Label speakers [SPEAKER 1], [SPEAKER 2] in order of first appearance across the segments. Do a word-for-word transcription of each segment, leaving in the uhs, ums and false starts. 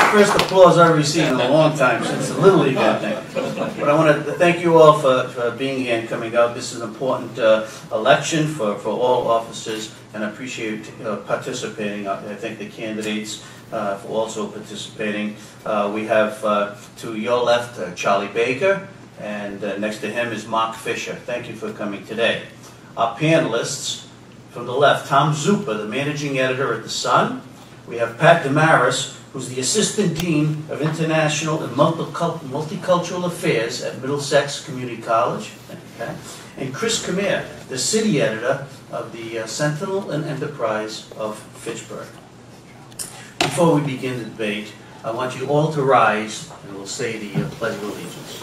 [SPEAKER 1] first applause I've received in a long time since the Little League, I think. But I want to thank you all for, for being here and coming out. This is an important uh, election for, for all officers, and I appreciate uh, participating. I thank the candidates uh, for also participating. Uh, we have uh, to your left uh, Charlie Baker, and uh, next to him is Mark Fisher. Thank you for coming today. Our panelists, from the left, Tom Zupa, the managing editor at The Sun. We have Pat Damaris, who's the Assistant Dean of International and Multicultural Affairs at Middlesex Community College. Okay. And Chris Kamir, the city editor of the uh, Sentinel and Enterprise of Fitchburg. Before we begin the debate, I want you all to rise and we'll say the uh, Pledge of Allegiance.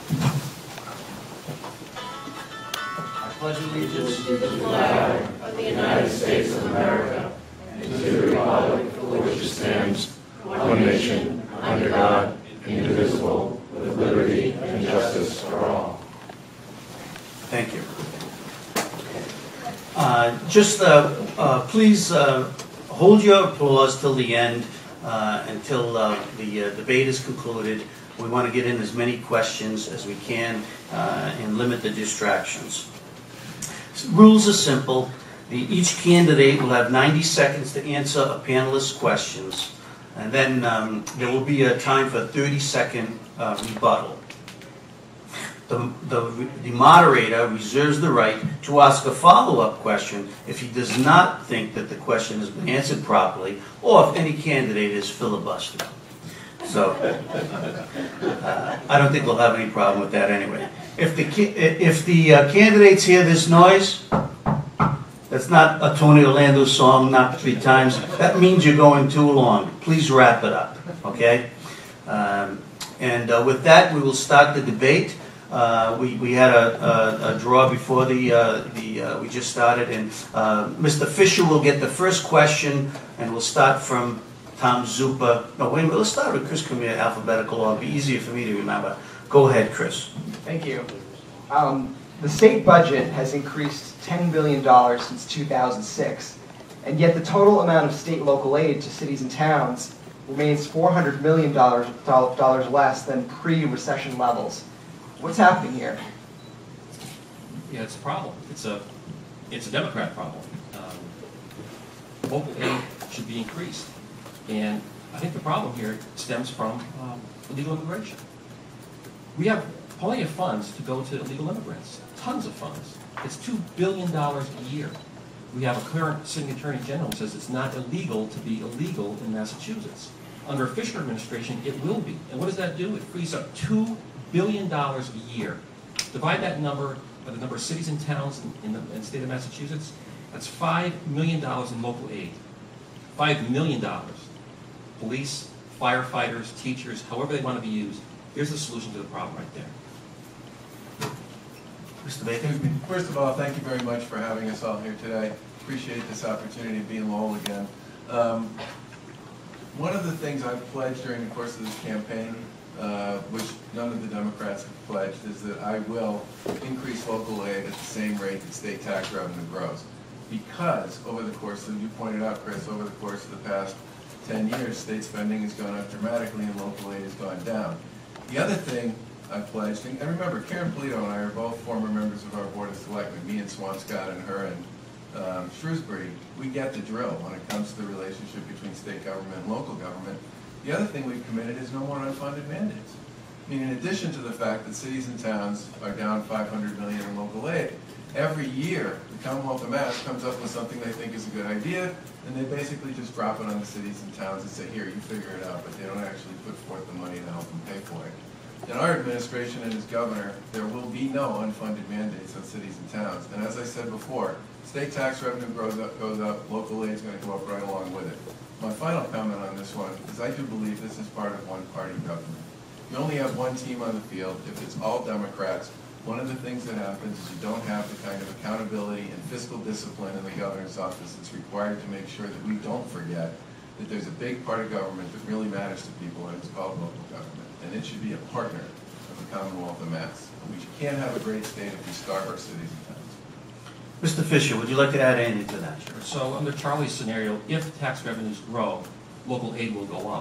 [SPEAKER 1] I pledge allegiance
[SPEAKER 2] to the flag of the United States of America and to the republic for which it stands, one nation, under God, indivisible, with liberty and justice for all.
[SPEAKER 1] Thank you. Uh, just uh, uh, please uh, hold your applause till the end, uh, until uh, the uh, debate is concluded. We want to get in as many questions as we can uh, and limit the distractions. Rules are simple. The, each candidate will have ninety seconds to answer a panelist's questions, and then um, there will be a time for thirty second uh, rebuttal. The, the, the moderator reserves the right to ask a follow-up question if he does not think that the question has been answered properly, or if any candidate is filibustered. So, uh, I don't think we'll have any problem with that anyway. If the, if the uh, candidates hear this noise, that's not a Tony Orlando song, not three times. That means you're going too long. Please wrap it up, okay? Um, and uh, with that, we will start the debate. Uh, we, we had a, a, a draw before the, uh, the uh, we just started, and uh, Mister Fisher will get the first question, and we'll start from Tom Zupa. No, wait a minute, let's start with Chris Kamir, alphabetical order. It'll be easier for me to remember. Go ahead, Chris.
[SPEAKER 3] Thank you. Um, the state budget has increased ten billion dollars since two thousand six, and yet the total amount of state and local aid to cities and towns remains four hundred million dollars less than pre-recession levels. What's happening here?
[SPEAKER 4] Yeah, it's a problem. It's a, it's a Democrat problem. Um, local aid should be increased. And I think the problem here stems from um, illegal immigration. We have plenty of funds to go to illegal immigrants, tons of funds. It's two billion dollars a year. We have a current sitting attorney general who says it's not illegal to be illegal in Massachusetts. Under a Fisher administration, it will be. And what does that do? It frees up two billion dollars a year. Divide that number by the number of cities and towns in, in, the, in the state of Massachusetts. That's five million dollars in local aid. five million dollars. Police, firefighters, teachers, however they want to be used. Here's the solution to the problem right there.
[SPEAKER 1] Mister Baker?
[SPEAKER 5] First of all, thank you very much for having us all here today. Appreciate this opportunity to be in Lowell again. Um, one of the things I've pledged during the course of this campaign, uh, which none of the Democrats have pledged, is that I will increase local aid at the same rate that state tax revenue grows. Because over the course, as you pointed out, Chris, over the course of the past ten years, state spending has gone up dramatically and local aid has gone down. The other thing I pledged, and remember, Karen Polito and I are both former members of our Board of Selectmen, me and Swampscott and her and um, Shrewsbury. We get the drill when it comes to the relationship between state government and local government. The other thing we've committed is no more unfunded mandates. I mean, in addition to the fact that cities and towns are down five hundred million dollars in local aid, every year the Commonwealth of Mass comes up with something they think is a good idea, and they basically just drop it on the cities and towns and say, here, you figure it out, but they don't actually put forth the money to help them pay for it. In our administration and as governor, there will be no unfunded mandates on cities and towns. And as I said before, state tax revenue grows up, goes up, local aid is going to go up right along with it. My final comment on this one is I do believe this is part of one-party government. You only have one team on the field. If it's all Democrats, one of the things that happens is you don't have the kind of accountability and fiscal discipline in the governor's office that's required to make sure that we don't forget that there's a big part of government that really matters to people, and it's called local government. And it should be a partner of the Commonwealth of Mass. We can't have a great state if we starve our cities and towns.
[SPEAKER 1] Mister Fisher, would you like to add anything to that?
[SPEAKER 4] Sure. So under Charlie's scenario, if tax revenues grow, local aid will go up.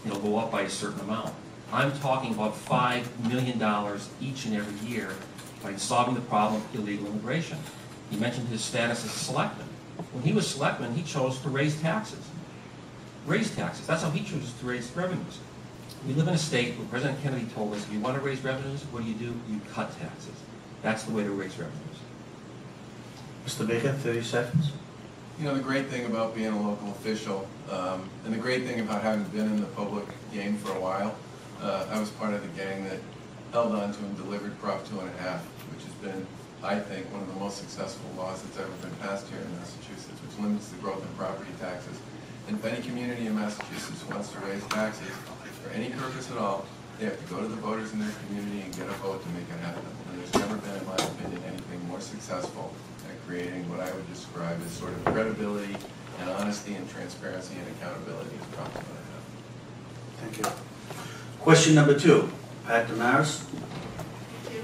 [SPEAKER 4] it'll go up by a certain amount. I'm talking about five million dollars each and every year by solving the problem of illegal immigration. He mentioned his status as a selectman. When he was selectman, he chose to raise taxes. Raise taxes. That's how he chooses to raise revenues. We live in a state where President Kennedy told us, if you want to raise revenues, what do you do? You cut taxes. That's the way to raise revenues.
[SPEAKER 1] Mister Baker, thirty seconds.
[SPEAKER 5] You know, the great thing about being a local official, um, and the great thing about having been in the public game for a while, uh, I was part of the gang that held on to and delivered Prop two and a half, which has been, I think, one of the most successful laws that's ever been passed here in Massachusetts, which limits the growth in property taxes. And if any community in Massachusetts wants to raise taxes for any purpose at all, they have to go to the voters in their community and get a vote to make it happen. And there's never been, in my opinion, anything more successful at creating what I would describe as sort of credibility and honesty and transparency and accountability as Prop two and a half.
[SPEAKER 1] Thank you. Question number two, Pat Damaris.
[SPEAKER 6] Thank you.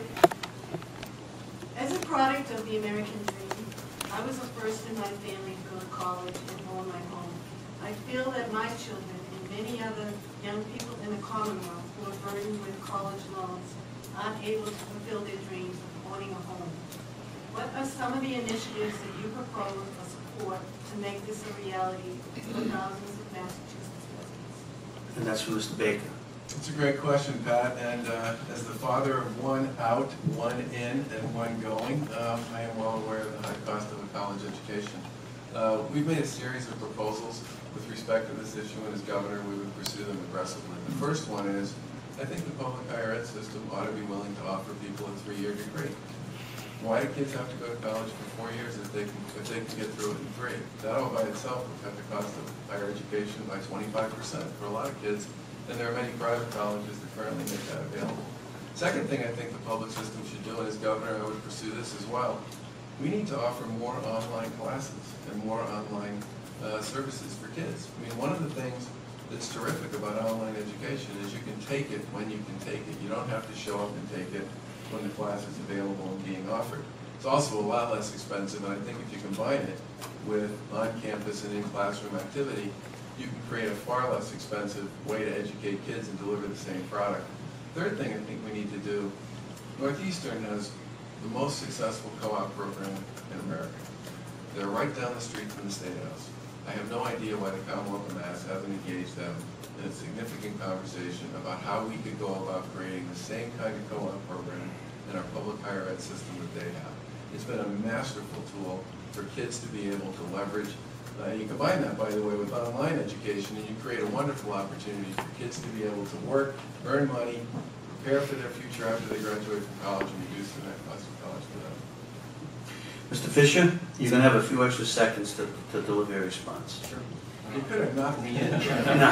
[SPEAKER 6] As a product of the American dream, I was the first in my family to go to college and own my home. I feel that my children and many other young people in the Commonwealth who are burdened with college loans aren't able to fulfill their dreams of owning a home. What are some of the initiatives that you propose or support to make this a reality for thousands of Massachusetts residents?
[SPEAKER 1] And that's from Mister Baker.
[SPEAKER 5] It's a great question, Pat, and uh, as the father of one out, one in, and one going, um, I am well aware of the high cost of a college education. Uh, we've made a series of proposals with respect to this issue, and as governor, we would pursue them aggressively. The first one is, I think the public higher ed system ought to be willing to offer people a three-year degree. Why do kids have to go to college for four years if they can, if they can get through it in three? That all by itself would cut the cost of higher education by twenty-five percent for a lot of kids, and there are many private colleges that currently make that available. Second thing I think the public system should do, and as governor I would pursue this as well, we need to offer more online classes and more online uh, services for kids. I mean, one of the things that's terrific about online education is you can take it when you can take it. You don't have to show up and take it when the class is available and being offered. It's also a lot less expensive, and I think if you combine it with on-campus and in-classroom activity, you can create a far less expensive way to educate kids and deliver the same product. Third thing I think we need to do, Northeastern has the most successful co-op program in America. They're right down the street from the State House. I have no idea why the Commonwealth of Mass hasn't engaged them in a significant conversation about how we could go about creating the same kind of co-op program in our public higher ed system that they have. It's been a masterful tool for kids to be able to leverage. Uh, you combine that, by the way, with online education, and you create a wonderful opportunity for kids to be able to work, earn money, prepare for their future after they graduate from college, and reduce the net cost of college for them.
[SPEAKER 1] Mister Fisher, you're going to have a few extra seconds to, to deliver your response.
[SPEAKER 4] Sure.
[SPEAKER 5] You could have knocked me in.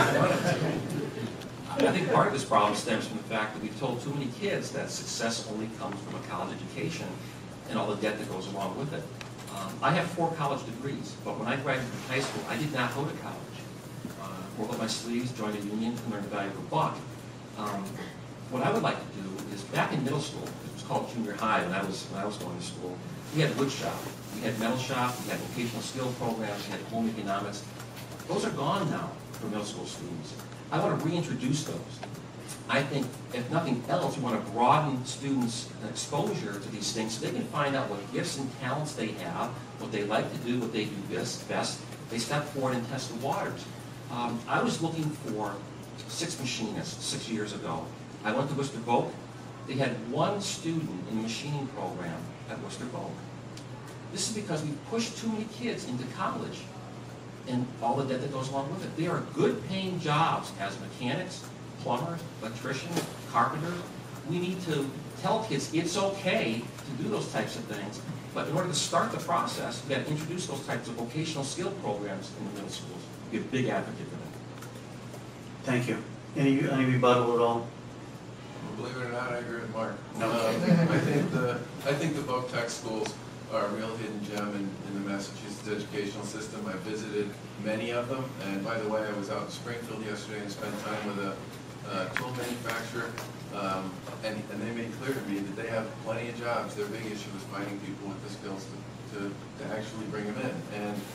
[SPEAKER 4] I think part of this problem stems from the fact that we've told too many kids that success only comes from a college education and all the debt that goes along with it. Um, I have four college degrees, but when I graduated from high school, I did not go to college. Uh, rolled up my sleeves, joined a union, and learned the value of a buck. Um, what I would like to do is, back in middle school, it was called junior high when I was when I was going to school, we had wood shop, we had metal shop, we had vocational skill programs, we had home economics. Those are gone now for middle school students. I want to reintroduce those. I think, if nothing else, we want to broaden students' exposure to these things so they can find out what gifts and talents they have, what they like to do, what they do best. best. They step forward and test the waters. Um, I was looking for six machinists six years ago. I went to Worcester Voc. They had one student in the machining program at Worcester Voc. This is because we pushed too many kids into college and all the debt that goes along with it. They are good paying jobs as mechanics, plumbers, electricians, carpenters. We need to tell kids it's okay to do those types of things, but in order to start the process, we've got to introduce those types of vocational skill programs in the middle schools. Be a big advocate for them.
[SPEAKER 1] Thank you. Any, any rebuttal at all?
[SPEAKER 5] Believe it or not, I agree with Mark.
[SPEAKER 1] No.
[SPEAKER 5] Um, I think the I think the Voc Tech schools are a real hidden gem in, in the Massachusetts educational system. I visited many of them, and by the way, I was out in Springfield yesterday and spent time with a uh, tool manufacturer, um, and, and they made clear to me that they have plenty of jobs. Their big issue is finding people with the skills to, to, to actually bring them in. And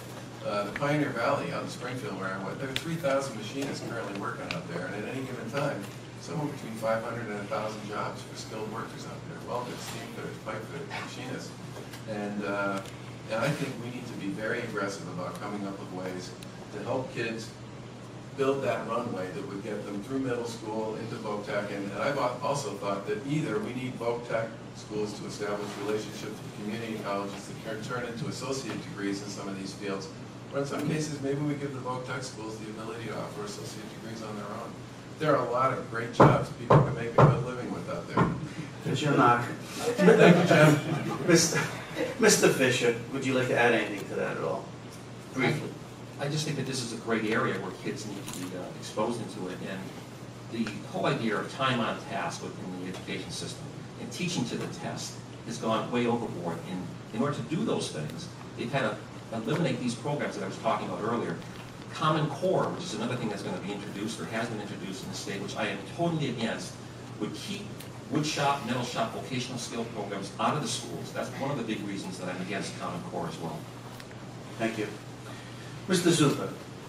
[SPEAKER 5] Uh, the Pioneer Valley out in Springfield where I went, there are three thousand machinists currently working out there, and at any given time, somewhere between five hundred and one thousand jobs for skilled workers out there, welders, steam fitters, pipe fitters, machinists. And, uh, and I think we need to be very aggressive about coming up with ways to help kids build that runway that would get them through middle school into Voc Tech. And, and I've also thought that either we need Voc Tech schools to establish relationships with community colleges that can turn into associate degrees in some of these fields. Or in some cases, maybe we give the Voc Tech schools the ability to offer associate degrees on their own. There are a lot of great jobs people can make a good living with out there.
[SPEAKER 1] Jim Knock.
[SPEAKER 5] Thank you, Jim.
[SPEAKER 1] Mister Mister Fisher, would you like to add anything to that at all? Briefly.
[SPEAKER 4] I just think that this is a great area where kids need to be uh, exposed into it, and the whole idea of time on task within the education system and teaching to the test has gone way overboard. And in order to do those things, they've had to eliminate these programs that I was talking about earlier. Common Core, which is another thing that's going to be introduced or has been introduced in the state, which I am totally against, would keep wood shop, metal shop, vocational skill programs out of the schools. That's one of the big reasons that I'm against Common Core as well.
[SPEAKER 1] Thank you. Mister Zupa.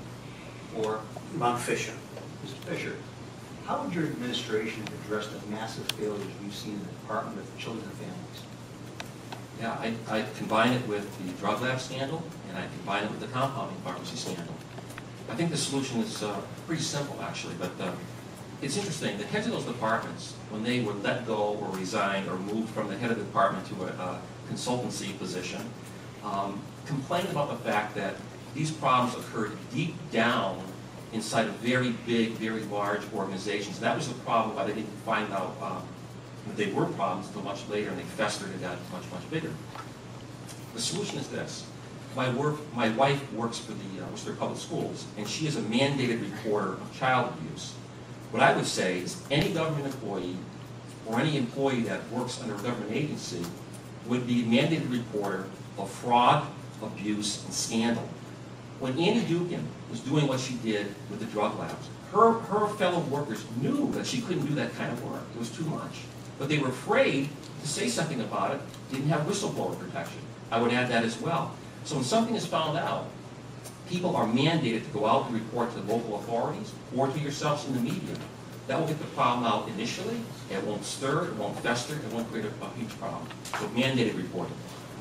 [SPEAKER 7] Or,
[SPEAKER 1] Mark Fisher.
[SPEAKER 7] Mister Fisher, how would your administration address the massive failures we've seen in the Department of Children and Families?
[SPEAKER 4] Yeah, I, I combine it with the drug lab scandal, and I combine it with the compounding pharmacy scandal. I think the solution is uh, pretty simple, actually, but uh, it's interesting. The heads of those departments, when they were let go or resigned or moved from the head of the department to a, a consultancy position, um, complained about the fact that these problems occurred deep down inside of very big, very large organizations. That was the problem why they didn't find out um, that they were problems until much later, and they festered and got much, much bigger. The solution is this. My, work, my wife works for the uh, Worcester Public Schools, and she is a mandated reporter of child abuse. What I would say is any government employee or any employee that works under a government agency would be a mandated reporter of fraud, abuse, and scandal. When Annie Dugan was doing what she did with the drug labs, her, her fellow workers knew that she couldn't do that kind of work. It was too much. But they were afraid to say something about it, didn't have whistleblower protection. I would add that as well. So when something is found out, people are mandated to go out and report to the local authorities or to yourselves in the media. That will get the problem out initially. It won't stir, it won't fester, it won't create a, a huge problem. So mandated reporting.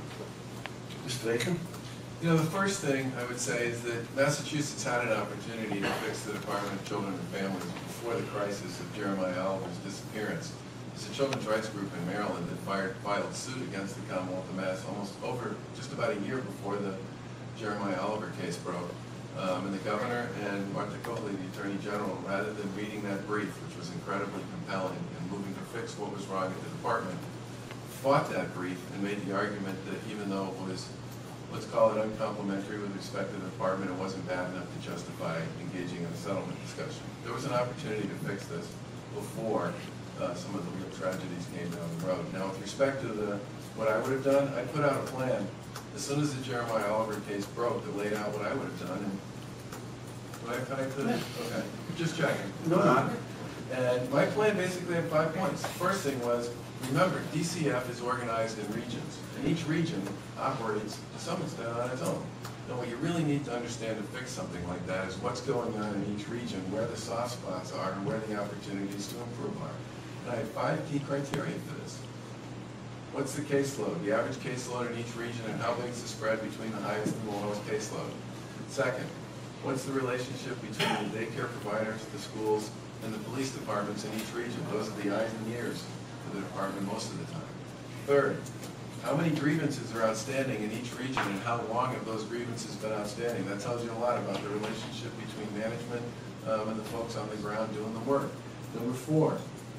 [SPEAKER 1] Mister Bacon?
[SPEAKER 5] You know, the first thing I would say is that Massachusetts had an opportunity to fix the Department of Children and Families before the crisis of Jeremiah Oliver's disappearance. There's a children's rights group in Maryland that fired, filed suit against the Commonwealth of Mass almost over just about a year before the Jeremiah Oliver case broke. Um, and the governor and Martha Coakley, the Attorney General, rather than reading that brief, which was incredibly compelling and moving to fix what was wrong at the department, fought that brief and made the argument that even though it was, let's call it uncomplimentary with respect to the department, it wasn't bad enough to justify engaging in a settlement discussion. There was an opportunity to fix this before uh, some of the real tragedies came down the road. Now, with respect to the what I would have done, I put out a plan as soon as the Jeremiah Oliver case broke that laid out what I would have done. And what I, I could, okay, just checking.
[SPEAKER 1] No,
[SPEAKER 5] uh, And my plan basically had five points. The first thing was, remember, D C F is organized in regions, and each region operates to some extent on its own. And what you really need to understand to fix something like that is what's going on in each region, where the soft spots are, and where the opportunities to improve are. And I had five key criteria for this. What's the caseload? The average caseload in each region, and how big is the spread between the highest and the lowest caseload? Second, what's the relationship between the daycare providers, the schools, and the police departments in each region? Those are the eyes and ears of the department most of the time. Third, how many grievances are outstanding in each region, and how long have those grievances been outstanding? That tells you a lot about the relationship between management um, and the folks on the ground doing the work. Number four,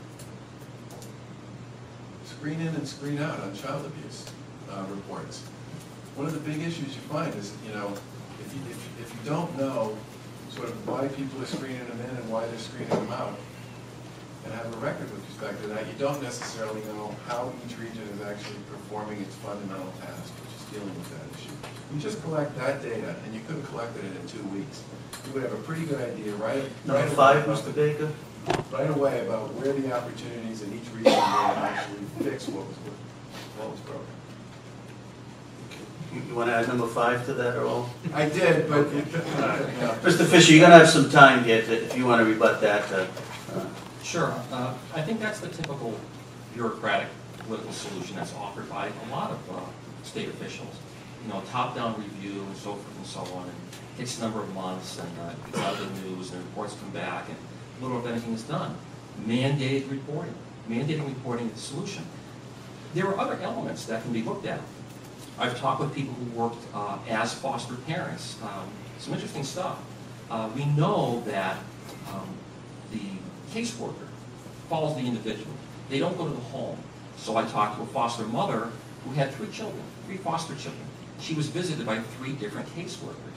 [SPEAKER 5] screen in and screen out on child abuse uh, reports. One of the big issues you find is, you know, if you, if, if you don't know sort of why people are screening them in and why they're screening them out, and have a record with respect to that, you don't necessarily know how each region is actually performing its fundamental task, which is dealing with that issue. You just collect that data, and you couldn't collect it in two weeks. You would have a pretty good idea right, right
[SPEAKER 1] Number five,
[SPEAKER 5] away
[SPEAKER 1] Mister Baker?
[SPEAKER 5] right away about where the opportunities in each region were to actually fix what was what was broken.
[SPEAKER 1] You, you want to add number five to that at all?
[SPEAKER 5] I did, but,
[SPEAKER 1] Okay.
[SPEAKER 5] no.
[SPEAKER 1] Mister Fisher, you're gonna have some time here to, if you want to rebut that. Uh, uh,
[SPEAKER 4] Sure. Uh, I think that's the typical bureaucratic political solution that's offered by a lot of uh, state officials. You know, top-down review and so forth and so on. And it takes a number of months, and uh, it's out of the news, and reports come back, and little of anything is done. Mandated reporting. Mandating reporting is the solution. There are other elements that can be looked at. I've talked with people who worked uh, as foster parents. Um, some interesting stuff. Uh, we know that um, the caseworker follows the individual. They don't go to the home. So I talked to a foster mother who had three children, three foster children. She was visited by three different caseworkers.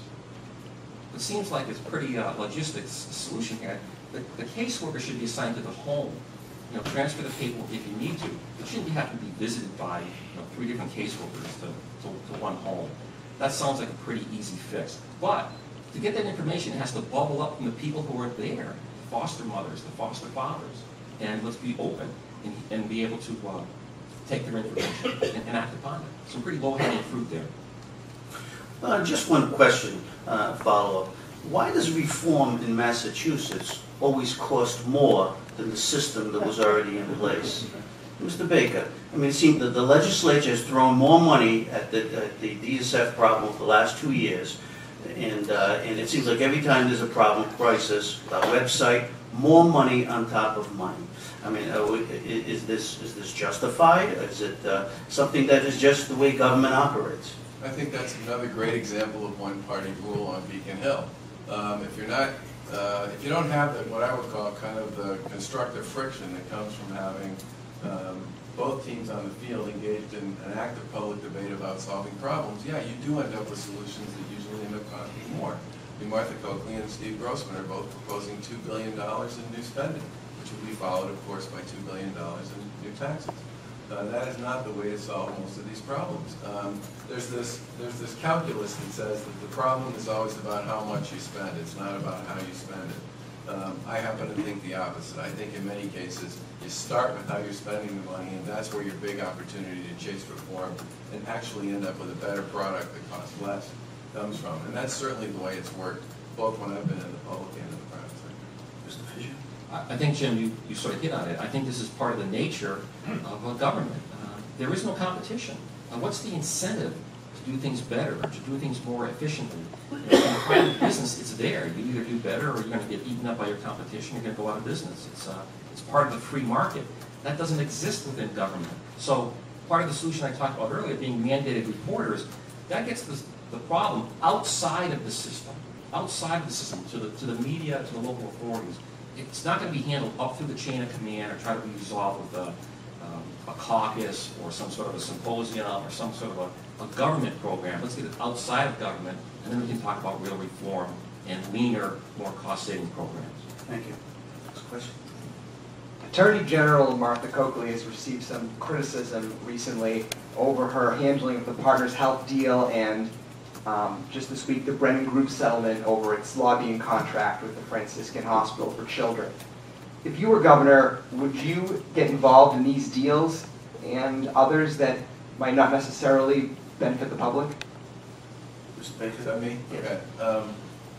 [SPEAKER 4] It seems like it's pretty uh, logistics solution here. The, the caseworker should be assigned to the home. You know, transfer the paperwork if you need to. It shouldn't have to be visited by you know, three different caseworkers to, to, to one home. That sounds like a pretty easy fix. But to get that information, it has to bubble up from the people who are there, the foster mothers, the foster fathers. And let's be open and, and be able to uh, take their information and, and act upon it. Some pretty low-hanging fruit there.
[SPEAKER 1] Uh, just one question, uh, follow-up. Why does reform in Massachusetts always cost more than the system that was already in place? Mister Baker, I mean, it seems that the legislature has thrown more money at the, at the D S F problem for the last two years, and, uh, and it seems like every time there's a problem, crisis, a website, more money on top of money. I mean, uh, is this, is this justified? Is it uh, something that is just the way government operates?
[SPEAKER 5] I think that's another great example of one-party rule on Beacon Hill. Um, if you're not, uh, if you don't have the, what I would call kind of the constructive friction that comes from having um, both teams on the field engaged in an active public debate about solving problems, yeah, you do end up with solutions that usually end up costing more. I mean, Martha Coakley and Steve Grossman are both proposing two billion dollars in new spending, which will be followed, of course, by two billion dollars in new taxes. Uh, that is not the way to solve most of these problems. Um, there's this there's this calculus that says that the problem is always about how much you spend. It's not about how you spend it. Um, I happen to think the opposite. I think in many cases you start with how you're spending the money, and that's where your big opportunity to chase reform and actually end up with a better product that costs less comes from. And that's certainly the way it's worked, both when I've been in the public and in the private sector.
[SPEAKER 1] Mister Fisher?
[SPEAKER 4] I I think, Jim, you, you sort of hit on it. I think this is part of the nature of a government. Uh, there is no competition. Uh, what's the incentive to do things better, or to do things more efficiently? In the private business, it's there. You either do better, or you're going to get eaten up by your competition. You're going to go out of business. It's, uh, it's part of the free market. That doesn't exist within government. So part of the solution I talked about earlier, being mandated reporters, that gets the, the problem outside of the system, outside of the system, to the, to the media, to the local authorities. It's not going to be handled up through the chain of command or try to be resolved with a, um, a caucus or some sort of a symposium or some sort of a, a government program. Let's get it outside of government, and then we can talk about real reform and leaner, more cost-saving programs.
[SPEAKER 1] Thank you. Next question.
[SPEAKER 3] Attorney General Martha Coakley has received some criticism recently over her handling of the Partners Health deal and um, just this week the Brennan Group settlement over its lobbying contract with the Franciscan Hospital for Children. If you were governor, would you get involved in these deals and others that might not necessarily benefit the public?
[SPEAKER 1] Mister Baker?
[SPEAKER 5] Is that me?
[SPEAKER 1] Yes.
[SPEAKER 5] Okay. Um,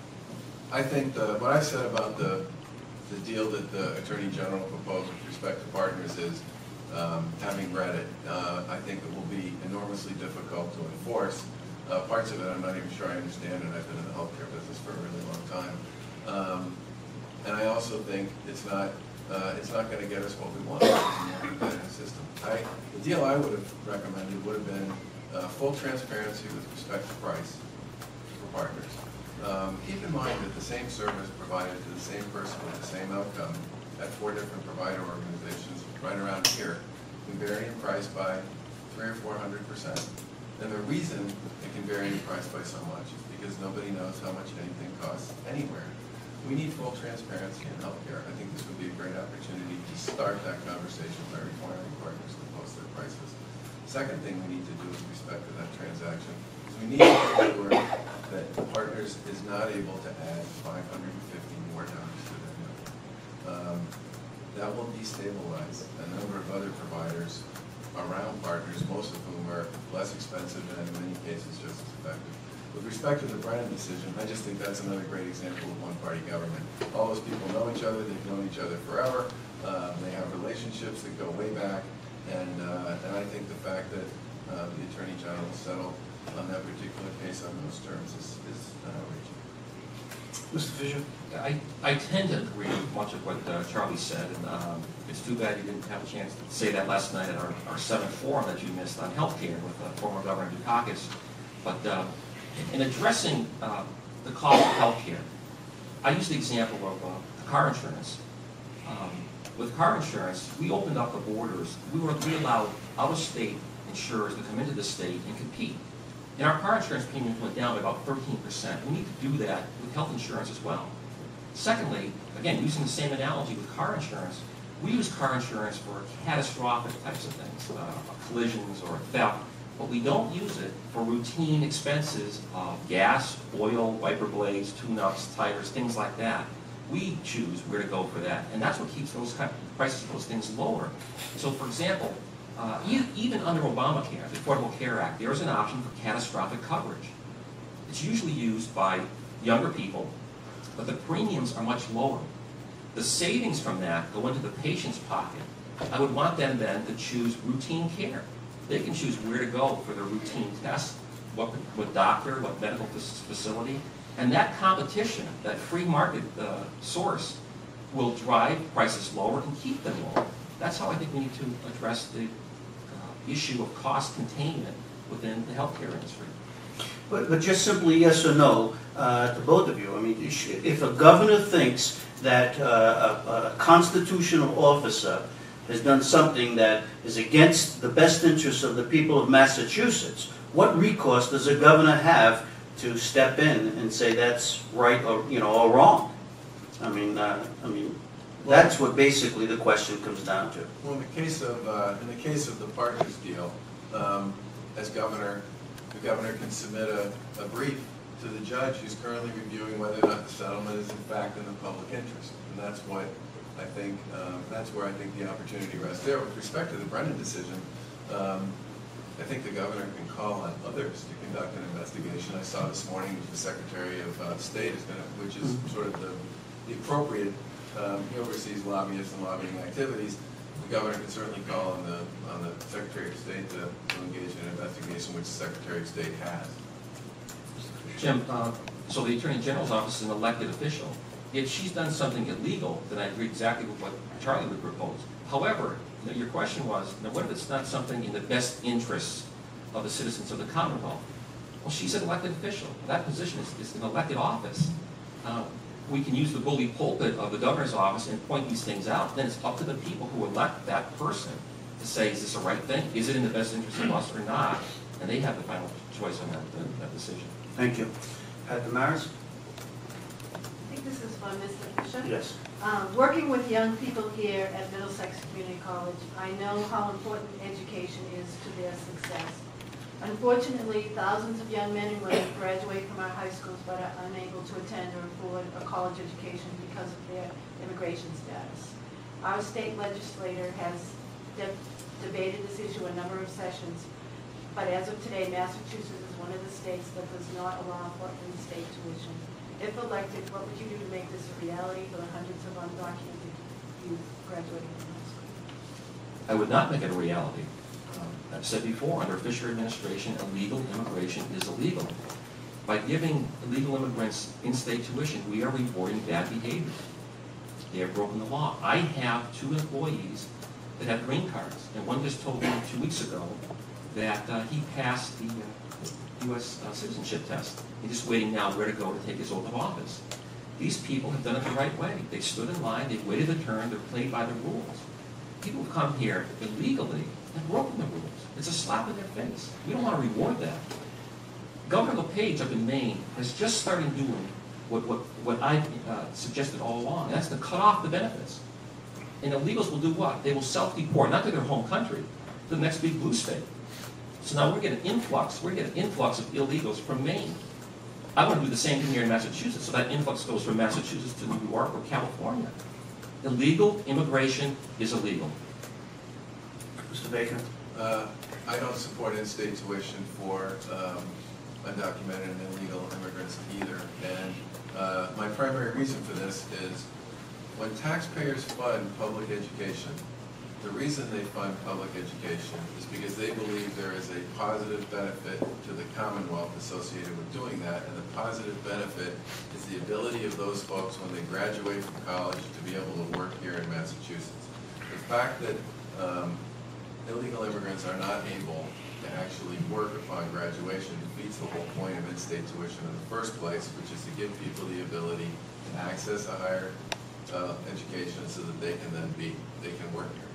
[SPEAKER 5] I think the, what I said about the, the deal that the Attorney General proposed with respect to partners is, um, having read it, uh, I think it will be enormously difficult to enforce. Uh, parts of it I'm not even sure I understand, and I've been in the healthcare business for a really long time. Um, and I also think it's not uh, it's not going to get us what we want, which is a more competitive system. I, the deal I would have recommended would have been uh, full transparency with respect to price for partners. Um, keep in mind that the same service provided to the same person with the same outcome at four different provider organizations right around here can vary in price by three or four hundred percent. And the reason it can vary in price by so much is because nobody knows how much anything costs anywhere. We need full transparency in healthcare. I think this would be a great opportunity to start that conversation by requiring partners to post their prices. Second thing we need to do with respect to that transaction is we need to make sure that partners is not able to add five hundred fifty more dollars to their bill. Um, that will destabilize a number of other providers around partners, most of whom are less expensive and in many cases just as effective. With respect to the Brennan decision, I just think that's another great example of one-party government. All those people know each other, they've known each other forever, uh, they have relationships that go way back, and, uh, and I think the fact that uh, the Attorney General settled on that particular case on those terms is, is an outrage.
[SPEAKER 1] Mister Fisher?
[SPEAKER 4] I, I tend to agree with much of what uh, Charlie said, and um, it's too bad you didn't have a chance to say that last night at our, our seventh forum that you missed on healthcare with uh, former Governor Dukakis. But uh, in addressing uh, the cost of healthcare, I use the example of uh, car insurance. Um, with car insurance, we opened up the borders. We were we allowed out-of-state insurers to come into the state and compete. And our car insurance premiums went down by about thirteen percent. We need to do that with health insurance as well. Secondly, again, using the same analogy with car insurance, we use car insurance for catastrophic types of things, uh, collisions or theft, but we don't use it for routine expenses of gas, oil, wiper blades, tune-ups, tires, things like that. We choose where to go for that, and that's what keeps those kind of prices of those things lower. So, for example, uh, e even under Obamacare, the Affordable Care Act, there is an option for catastrophic coverage. It's usually used by younger people, but the premiums are much lower. The savings from that go into the patient's pocket. I would want them then to choose routine care. They can choose where to go for their routine tests, what, what doctor, what medical facility, and that competition, that free market uh, source, will drive prices lower and keep them lower. That's how I think we need to address the uh, issue of cost containment within the healthcare industry.
[SPEAKER 1] But, but just simply yes or no uh, to both of you. I mean, if a governor thinks that uh, a, a constitutional officer has done something that is against the best interests of the people of Massachusetts, what recourse does a governor have to step in and say that's right or you know or wrong? I mean, uh, I mean, that's what basically the question comes down to.
[SPEAKER 5] Well, in the case of uh, in the case of the partners deal, um, as governor, the governor can submit a, a brief to the judge who's currently reviewing whether or not the settlement is in fact in the public interest, and that's what I think. Um, that's where I think the opportunity rests there. With respect to the Brennan decision, um, I think the governor can call on others to conduct an investigation. I saw this morning that the Secretary of uh, State is going to, which is sort of the, the appropriate. Um, he oversees lobbyists and lobbying activities. The governor can certainly call on the on the Secretary of State to, to engage in an investigation, which the Secretary of State has.
[SPEAKER 4] Jim, uh, so the Attorney General's office is an elected official. If she's done something illegal, then I agree exactly with what Charlie would propose. However, you know, your question was, now what if it's not something in the best interests of the citizens of the Commonwealth? Well, she's an elected official. That position is, is an elected office. Uh, we can use the bully pulpit of the governor's office and point these things out. Then it's up to the people who elect that person to say, is this the right thing? Is it in the best interest of us or not? And they have the final choice on that, uh, that decision.
[SPEAKER 1] Thank you. Pat Damaris?
[SPEAKER 6] I think this is for Mister Fisher.
[SPEAKER 1] Yes.
[SPEAKER 6] Um, working with young people here at Middlesex Community College, I know how important education is to their success. Unfortunately, thousands of young men and women graduate from our high schools but are unable to attend or afford a college education because of their immigration status. Our state legislator has de debated this issue a number of sessions, but as of today, Massachusetts is one of the states that does not allow for in-state tuition. If elected, what would you do to make this a reality for the hundreds of undocumented youth graduating from high school?
[SPEAKER 4] I would not make it a reality. Um, I've said before, under Fisher administration, illegal immigration is illegal. By giving illegal immigrants in-state tuition, we are rewarding bad behavior. They have broken the law. I have two employees that have green cards, and one just told me two weeks ago that uh, he passed the uh, U S uh, citizenship test. He's just waiting now where to go to take his oath of office. These people have done it the right way. They stood in line, they've waited their turn, they're played by the rules. People who come here illegally have broken the rules. It's a slap in their face. We don't want to reward that. Governor LePage up in Maine has just started doing what, what, what I uh, suggested all along, and that's to cut off the benefits. And illegals will do what? They will self-deport, not to their home country, to the next big blue state. So now we're getting an influx, we're getting an influx of illegals from Maine. I want to do the same thing here in Massachusetts, so that influx goes from Massachusetts to New York or California. Illegal immigration is illegal.
[SPEAKER 1] Mister Baker?
[SPEAKER 5] Uh, I don't support in-state tuition for um, undocumented and illegal immigrants either. And uh, my primary reason for this is when taxpayers fund public education, the reason they fund public education is because they believe there is a positive benefit to the Commonwealth associated with doing that, and the positive benefit is the ability of those folks when they graduate from college to be able to work here in Massachusetts. The fact that um, illegal immigrants are not able to actually work upon graduation defeats the whole point of in-state tuition in the first place, which is to give people the ability to access a higher uh, education so that they can then be, they can work here.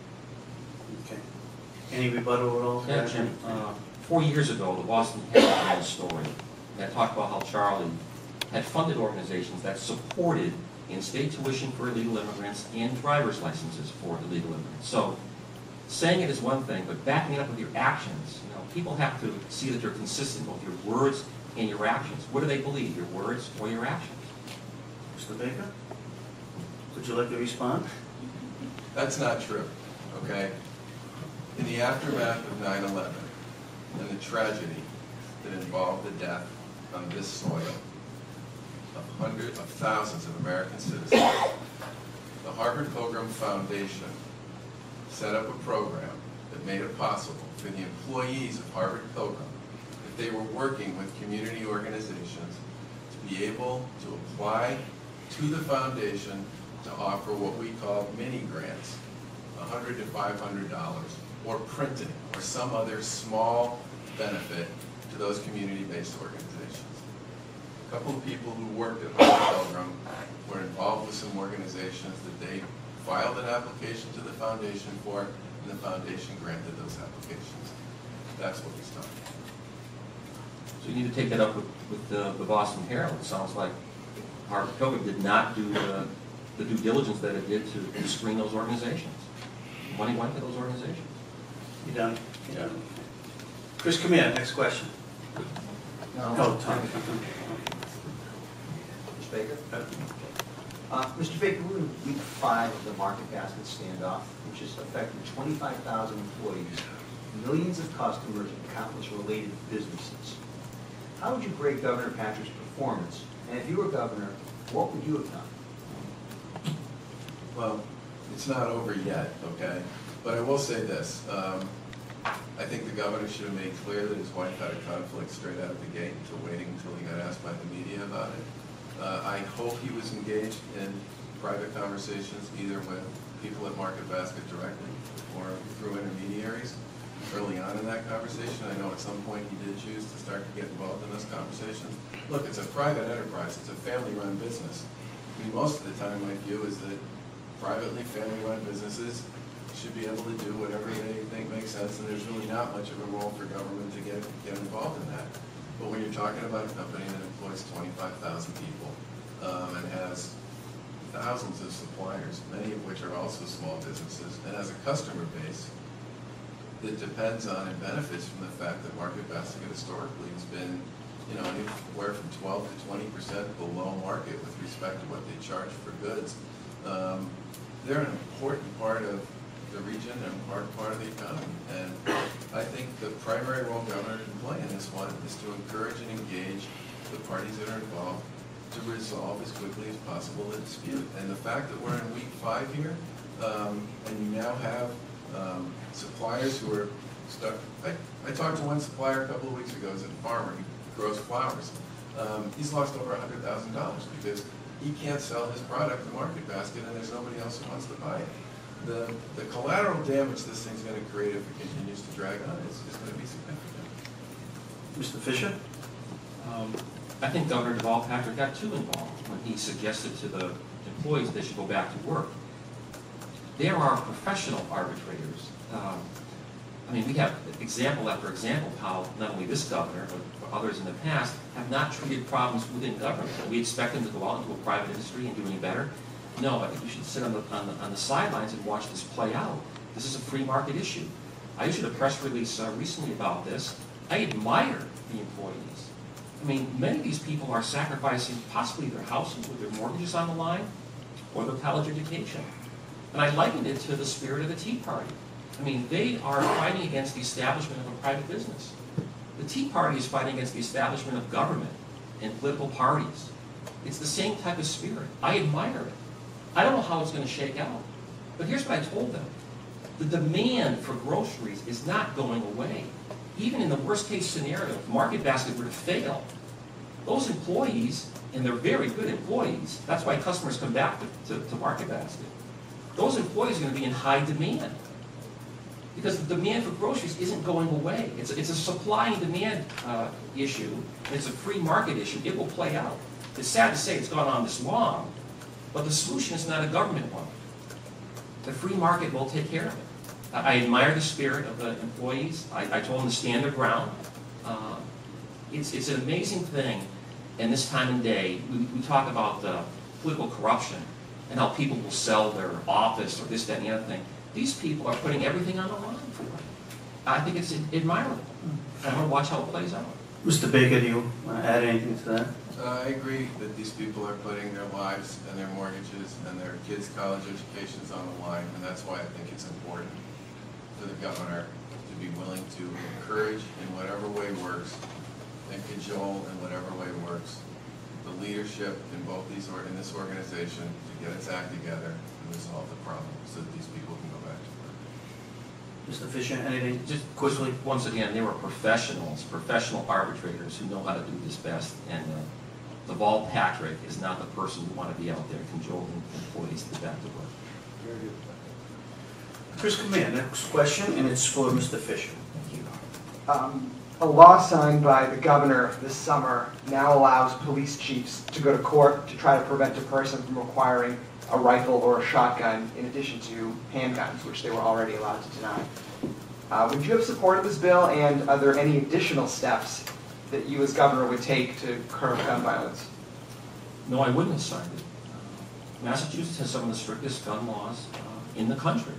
[SPEAKER 1] Okay. Any rebuttal at all?
[SPEAKER 4] Yeah, Jim, uh, four years ago, the Boston Herald ran a story that talked about how Charlie had funded organizations that supported in-state tuition for illegal immigrants and driver's licenses for illegal immigrants. So saying it is one thing, but backing it up with your actions. You know, people have to see that you're consistent with your words and your actions. What do they believe, your words or your actions?
[SPEAKER 1] Mister Baker, would you like to respond?
[SPEAKER 5] That's not true, okay? In the aftermath of nine eleven and the tragedy that involved the death on this soil of hundreds of thousands of American citizens, the Harvard Pilgrim Foundation set up a program that made it possible for the employees of Harvard Pilgrim, if they were working with community organizations, to be able to apply to the foundation to offer what we call mini grants, one hundred to five hundred dollars, or printing, or some other small benefit to those community-based organizations. A couple of people who worked at Harvard Pilgrim were involved with some organizations that they filed an application to the foundation for, and the foundation granted those applications. That's what we started.
[SPEAKER 4] So you need to take that up with, with the, the Boston Herald. It sounds like Harvard Pilgrim did not do the, the due diligence that it did to, to screen those organizations. Money went to those organizations.
[SPEAKER 1] You done? You done? Chris, come here. Next question.
[SPEAKER 7] No.
[SPEAKER 1] Oh, Tom.
[SPEAKER 7] Mister Baker? Uh, Mister Baker, we're in week five of the market basket standoff, which has affected twenty-five thousand employees, millions of customers, and countless related businesses. How would you grade Governor Patrick's performance? And if you were governor, what would you have done?
[SPEAKER 5] Well, it's not over yet, okay? But I will say this. Um, I think the governor should have made clear that his wife had a conflict straight out of the gate until waiting until he got asked by the media about it. Uh, I hope he was engaged in private conversations either with people at Market Basket directly or through intermediaries early on in that conversation. I know at some point he did choose to start to get involved in those conversations. Look, it's a private enterprise. It's a family-run business. I mean, most of the time my view is that privately family-run businesses should be able to do whatever they think makes sense, and there's really not much of a role for government to get, get involved in that. But when you're talking about a company that employs twenty-five thousand people um, and has thousands of suppliers, many of which are also small businesses, and has a customer base that depends on and benefits from the fact that Market Basket historically has been, you know, anywhere from twelve to twenty percent below market with respect to what they charge for goods. Um, they're an important part of the region and part, part of the economy. And I think the primary role governor can play in this one is to encourage and engage the parties that are involved to resolve as quickly as possible the dispute. And the fact that we're in week five here, um, and you now have um, suppliers who are stuck. I, I talked to one supplier a couple of weeks ago, he's a farmer, he grows flowers. Um, he's lost over one hundred thousand dollars because he can't sell his product in Market Basket and there's nobody else who wants to buy it. The, the collateral damage this thing's going to create if it continues to drag on is, is going to be significant.
[SPEAKER 1] Mister Fisher?
[SPEAKER 4] Um, I think Governor Deval Patrick got too involved when he suggested to the employees they should go back to work. There are professional arbitrators. Um, I mean, we have example after example of how not only this governor, but others in the past have not treated problems within government. We expect them to go out into a private industry and do any better. No, I think we should sit on the, on the, on the sidelines and watch this play out. This is a free market issue. I issued a press release uh, recently about this. I admire the employees. I mean, many of these people are sacrificing possibly their houses with their mortgages on the line or their college education. And I likened it to the spirit of the Tea Party. I mean, they are fighting against the establishment of a private business. The Tea Party is fighting against the establishment of government and political parties. It's the same type of spirit. I admire it. I don't know how it's going to shake out. But here's what I told them. The demand for groceries is not going away. Even in the worst case scenario, if Market Basket were to fail, those employees, and they're very good employees, that's why customers come back to, to, to Market Basket, those employees are going to be in high demand. Because the demand for groceries isn't going away. It's a, it's a supply and demand uh, issue, and it's a free market issue. It will play out. It's sad to say it's gone on this long, but the solution is not a government one. The free market will take care of it. I, I admire the spirit of the employees. I, I told them to stand their ground. Uh, it's, it's an amazing thing. And this time and day, we, we talk about uh, political corruption and how people will sell their office or this, that, and the other thing. These people are putting everything on the line for it. I think it's admirable. I want to watch how it plays out.
[SPEAKER 1] Mister Baker, do you want to add anything to that?
[SPEAKER 5] Uh, I agree that these people are putting their lives and their mortgages and their kids' college educations on the line, and that's why I think it's important for the governor to be willing to encourage in whatever way works and cajole in whatever way works the leadership in both these or in this organization to get its act together and resolve the problem so that these people can go back to work.
[SPEAKER 1] Mister Fisher, anything?
[SPEAKER 4] Just quickly, once again, they were professionals, professional arbitrators who know how to do this best. And uh, Deval Patrick is not the person who want to be out there cajoling employees to get back to work.
[SPEAKER 7] Very good.
[SPEAKER 1] Chris Command, next question, and it's for Mister Fisher.
[SPEAKER 3] Thank you. Um, a law signed by the governor this summer now allows police chiefs to go to court to try to prevent a person from acquiring a rifle or a shotgun in addition to handguns, which they were already allowed to deny. Uh, would you have supported this bill, and are there any additional steps that you as governor would take to curb gun violence?
[SPEAKER 4] No, I wouldn't have signed it. Uh, Massachusetts has some of the strictest gun laws uh, in the country.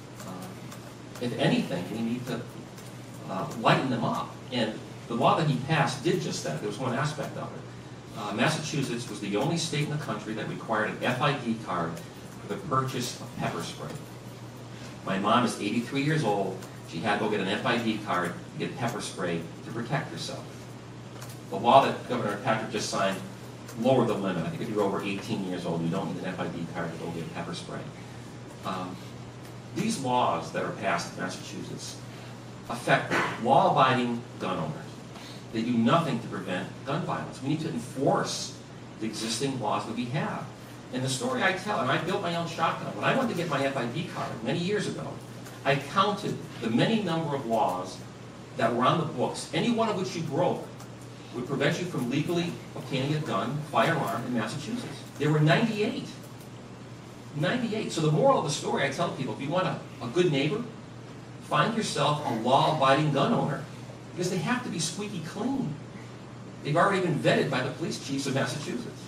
[SPEAKER 4] Uh, if anything, we need to uh, lighten them up. And the law that he passed did just that. There was one aspect of it. Uh, Massachusetts was the only state in the country that required an F I D card for the purchase of pepper spray. My mom is eighty-three years old. She had to go get an F I D card to get pepper spray to protect herself. The law that Governor Patrick just signed lowered the limit. I think if you're over eighteen years old, you don't need an F I D card to go get pepper spray. Um, these laws that are passed in Massachusetts affect law-abiding gun owners. They do nothing to prevent gun violence. We need to enforce the existing laws that we have. And the story I tell, and I built my own shotgun. When I went to get my F I D card many years ago, I counted the many number of laws that were on the books, any one of which you broke would prevent you from legally obtaining a gun, firearm in Massachusetts. There were ninety-eight. ninety-eight. So the moral of the story, I tell people, if you want a, a good neighbor, find yourself a law-abiding gun owner, because they have to be squeaky clean. They've already been vetted by the police chiefs of Massachusetts.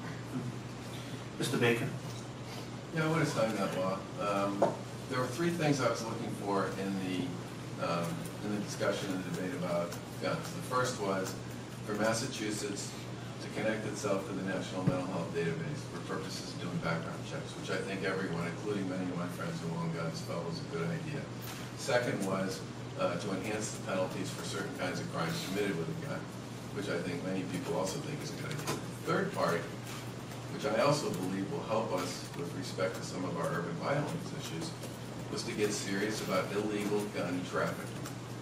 [SPEAKER 1] Mister Baker?
[SPEAKER 5] Yeah, I would have signed that law. Um, there were three things I was looking for in the um, in the discussion and debate about guns. The first was for Massachusetts to connect itself to the National Mental Health Database for purposes of doing background checks, which I think everyone, including many of my friends who own guns, felt was a good idea. Second was uh, to enhance the penalties for certain kinds of crimes committed with a gun, which I think many people also think is a good idea. The third part, which I also believe will help us with respect to some of our urban violence issues, was to get serious about illegal gun trafficking.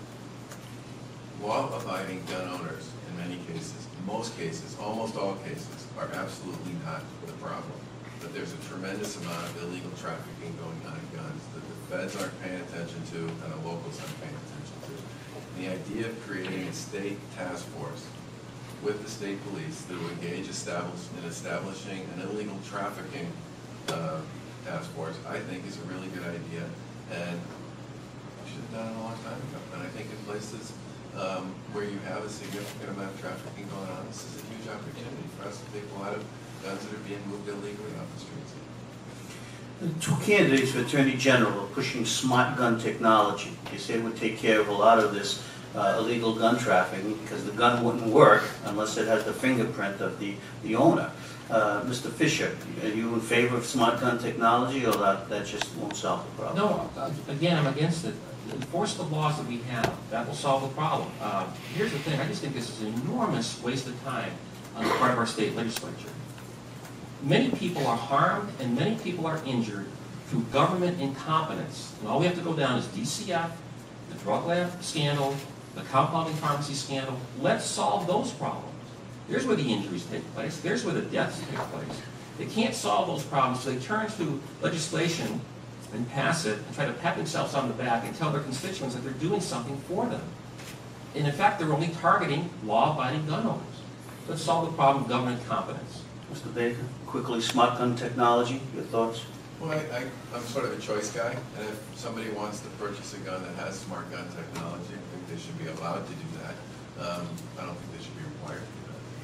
[SPEAKER 5] Law-abiding gun owners, in many cases, most cases, almost all cases, are absolutely not the problem. But there's a tremendous amount of illegal trafficking going on in guns that the feds aren't paying attention to and the locals aren't paying attention to. And the idea of creating a state task force with the state police that will engage establish, in establishing an illegal trafficking uh, task force, I think is a really good idea. And we should have done it a long time ago. And I think in places um, where you have a significant amount of trafficking going on, this is a huge opportunity for us to take a lot of guns that are being moved illegally off the streets.
[SPEAKER 1] The two candidates for Attorney General are pushing smart gun technology. They say it would take care of a lot of this uh, illegal gun trafficking because the gun wouldn't work unless it has the fingerprint of the, the owner. Uh, Mister Fisher, are you in favor of smart gun technology, or that, that just won't solve the problem?
[SPEAKER 4] No, uh, again, I'm against it. Enforce the laws that we have. That will solve the problem. Uh, here's the thing. I just think this is an enormous waste of time on the part of our state legislature. Many people are harmed and many people are injured through government incompetence. And all we have to go down is D C F, the drug lab scandal, the compounding pharmacy scandal. Let's solve those problems. There's where the injuries take place. There's where the deaths take place. They can't solve those problems, so they turn to legislation and pass it and try to pat themselves on the back and tell their constituents that they're doing something for them. And in fact, they're only targeting law-abiding gun owners. Let's solve the problem of government competence.
[SPEAKER 1] Mister Baker, quickly, smart gun technology, your thoughts?
[SPEAKER 5] Well, I, I, I'm sort of a choice guy, and if somebody wants to purchase a gun that has smart gun technology, I think they should be allowed to do that. Um, I don't think they should be required to do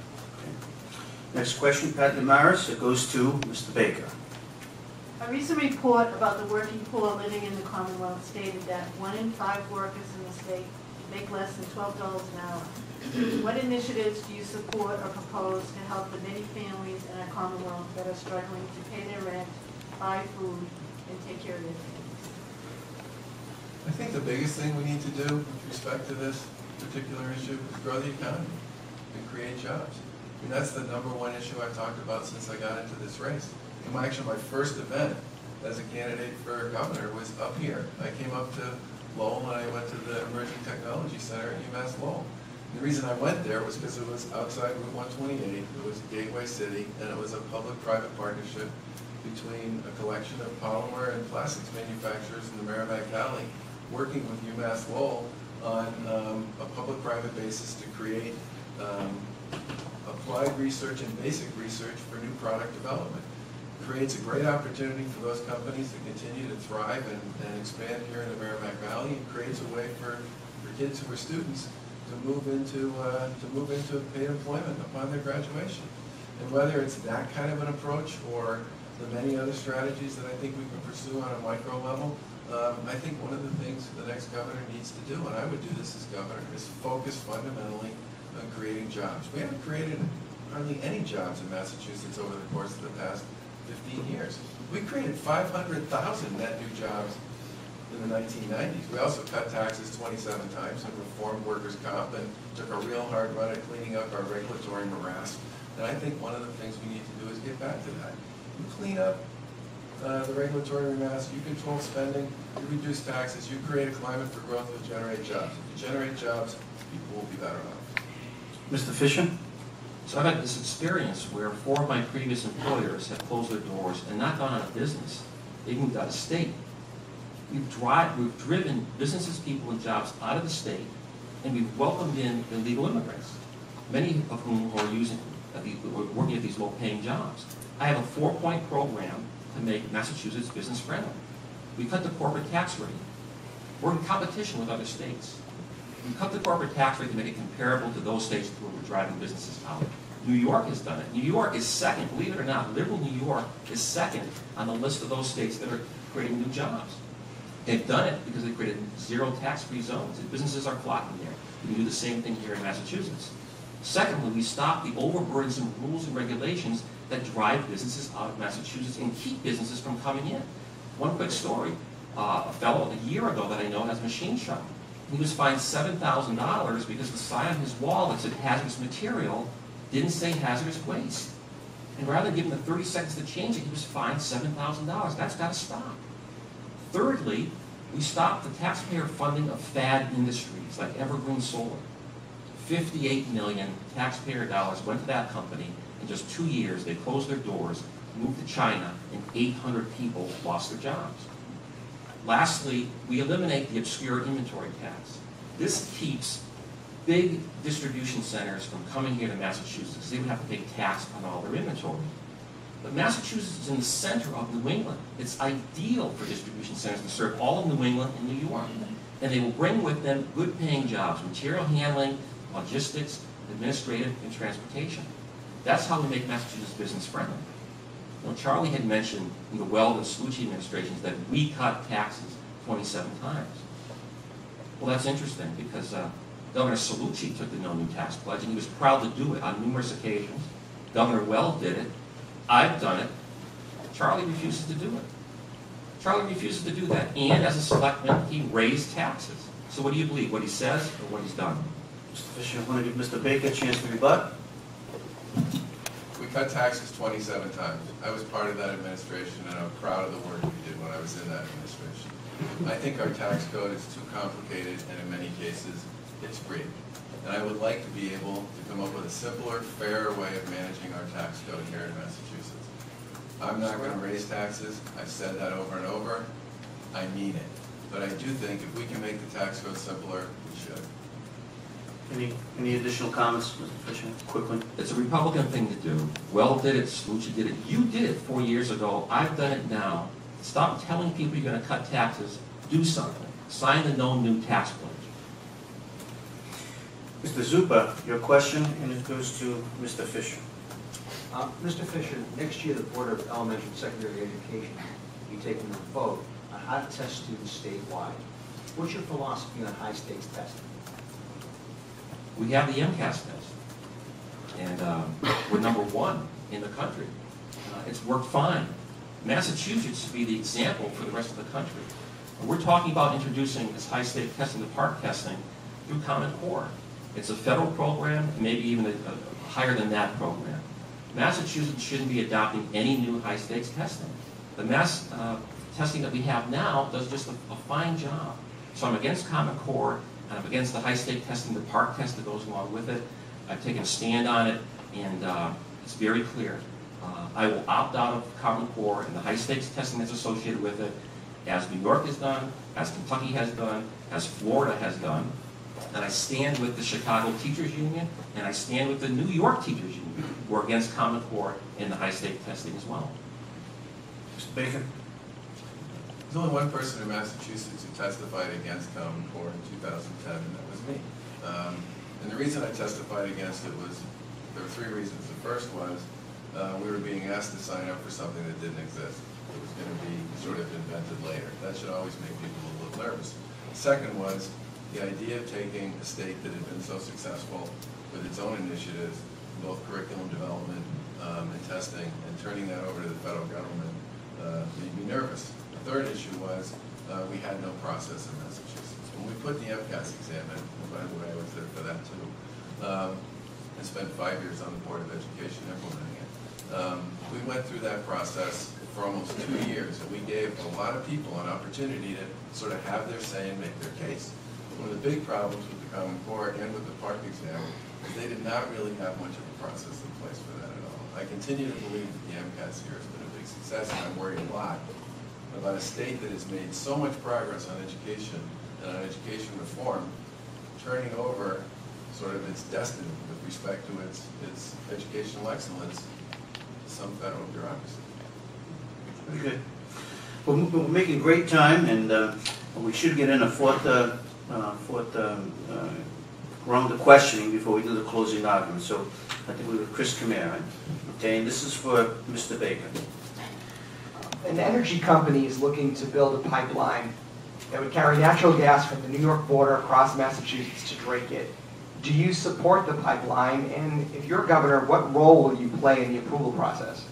[SPEAKER 5] that.
[SPEAKER 1] Next question, Pat Damaris. It goes to Mister Baker.
[SPEAKER 6] A recent report about the working poor living in the Commonwealth stated that one in five workers in the state make less than twelve dollars an hour. What initiatives do you support or propose to help the many families in our Commonwealth that are struggling to pay their rent, buy food, and take care of their families?
[SPEAKER 5] I think the biggest thing we need to do with respect to this particular issue is grow the economy and create jobs. I mean, that's the number one issue I've talked about since I got into this race. And my, actually, my first event as a candidate for governor was up here. I came up to Lowell and I went to the Emerging Technology Center at UMass Lowell. And the reason I went there was because it was outside Route one twenty-eight, it was a gateway city, and it was a public-private partnership between a collection of polymer and plastics manufacturers in the Merrimack Valley, working with UMass Lowell on um, a public-private basis to create um, applied research and basic research for new product development. It creates a great opportunity for those companies to continue to thrive and, and expand here in the Merrimack Valley, and creates a way for, for kids who are students to move into uh, to move into paid employment upon their graduation. And whether it's that kind of an approach or the many other strategies that I think we can pursue on a micro level, um, I think one of the things the next governor needs to do, and I would do this as governor, is focus fundamentally on creating jobs. We haven't created hardly any jobs in Massachusetts over the course of the past fifteen years. We created five hundred thousand net new jobs in the nineteen nineties. We also cut taxes twenty-seven times and reformed workers' comp and took a real hard run at cleaning up our regulatory morass. And I think one of the things we need to do is get back to that. You clean up uh, the regulatory morass, you control spending, you reduce taxes, you create a climate for growth that will generate jobs. If you generate jobs, people will be better off.
[SPEAKER 1] Mister Fisher?
[SPEAKER 4] So I've had this experience where four of my previous employers have closed their doors and not gone out of business. They moved out of state. We've, drive, we've driven businesses, people, and jobs out of the state, and we've welcomed in illegal immigrants, many of whom are using, uh, the, working at these low-paying jobs. I have a four-point program to make Massachusetts business-friendly. We cut the corporate tax rate. We're in competition with other states. We cut the corporate tax rate to make it comparable to those states where we're driving businesses out. New York has done it. New York is second, believe it or not, liberal New York is second on the list of those states that are creating new jobs. They've done it because they created zero tax-free zones, and businesses are flocking there. We can do the same thing here in Massachusetts. Secondly, we stop the overburdensome rules and regulations that drive businesses out of Massachusetts and keep businesses from coming in. One quick story, uh, a fellow a year ago that I know has a machine shop. He was fined seven thousand dollars because the sign on his wall that said hazardous material didn't say hazardous waste. And rather than giving him the thirty seconds to change it, he was fined seven thousand dollars. That's got to stop. Thirdly, we stopped the taxpayer funding of fad industries like Evergreen Solar. fifty-eight million taxpayer dollars went to that company. In just two years, they closed their doors, moved to China, and eight hundred people lost their jobs. Lastly, we eliminate the obscure inventory tax. This keeps big distribution centers from coming here to Massachusetts. They would have to pay tax on all their inventory. But Massachusetts is in the center of New England. It's ideal for distribution centers to serve all of New England and New York. And they will bring with them good paying jobs, material handling, logistics, administrative, and transportation. That's how we make Massachusetts business friendly. Now, Charlie had mentioned in the Weld and Cellucci administrations that we cut taxes twenty-seven times. Well, that's interesting because uh, Governor Cellucci took the no new tax pledge, and he was proud to do it on numerous occasions. Governor Weld did it, I've done it. Charlie refuses to do it. Charlie refuses to do that. And as a selectman, he raised taxes. So what do you believe, what he says or what he's done?
[SPEAKER 1] Mister Fisher, I want to give Mister Baker a chance to rebut.
[SPEAKER 5] We cut taxes twenty-seven times. I was part of that administration, and I'm proud of the work we did when I was in that administration. I think our tax code is too complicated, and in many cases, it's free. And I would like to be able to come up with a simpler, fairer way of managing our tax code here in Massachusetts. I'm not going to raise taxes. I've said that over and over. I mean it. But I do think if we can make the tax code simpler, we should.
[SPEAKER 1] Any, any additional comments, Mister Fisher, quickly?
[SPEAKER 4] It's a Republican thing to do. Well did it, Slucha did it. You did it four years ago. I've done it now. Stop telling people you're going to cut taxes. Do something. Sign the no new tax pledge.
[SPEAKER 1] Mister Zupa, your question, and it goes to Mister Fisher.
[SPEAKER 7] Uh, Mister Fisher, next year the Board of Elementary and Secondary Education will be taking a vote on how to test students statewide. What's your philosophy on high-stakes testing?
[SPEAKER 4] We have the MCAS test, and um, we're number one in the country. Uh, it's worked fine. Massachusetts should be the example for the rest of the country. And we're talking about introducing this high-stake testing, the PARCC testing, through Common Core. It's a federal program, maybe even a, a higher than that program. Massachusetts shouldn't be adopting any new high-stakes testing. The mass uh, testing that we have now does just a, a fine job. So I'm against Common Core, and I'm against the high-stake testing, the PARCC test that goes along with it. I've taken a stand on it, and uh, it's very clear. Uh, I will opt out of Common Core and the high-stakes testing that's associated with it, as New York has done, as Kentucky has done, as Florida has done. And I stand with the Chicago Teachers Union, and I stand with the New York Teachers Union, who are against Common Core and the high-stake testing as well.
[SPEAKER 1] Mister Baker?
[SPEAKER 5] There's only one person in Massachusetts who testified against Common Core in two thousand ten, and that was me. Um, and the reason I testified against it was, there were three reasons. The first was, uh, we were being asked to sign up for something that didn't exist. It was going to be sort of invented later. That should always make people a little nervous. The second was, the idea of taking a state that had been so successful with its own initiatives, both curriculum development um, and testing, and turning that over to the federal government uh, made me nervous. The third issue was uh, we had no process in Massachusetts. When we put the MCAS exam in, and by the way, I was there for that too, um, and spent five years on the Board of Education implementing it. Um, we went through that process for almost two years, and we gave a lot of people an opportunity to sort of have their say and make their case. One of the big problems with the Common Core and with the PARCC exam is they did not really have much of a process in place for that at all. I continue to believe that the MCAS here has been a big success, and I'm worried a lot about a state that has made so much progress on education and on education reform, turning over sort of its destiny with respect to its, its educational excellence to some federal bureaucracy.
[SPEAKER 1] Very good. We're, we're making great time, and uh, we should get in a fourth, uh, uh, fourth um, uh, round of questioning before we do the closing argument. So I think we have Chris Kamara. Right? Okay, and this is for Mister Baker.
[SPEAKER 3] An energy company is looking to build a pipeline that would carry natural gas from the New York border across Massachusetts to Drake it. Do you support the pipeline? And if you're governor, what role will you play in the approval process?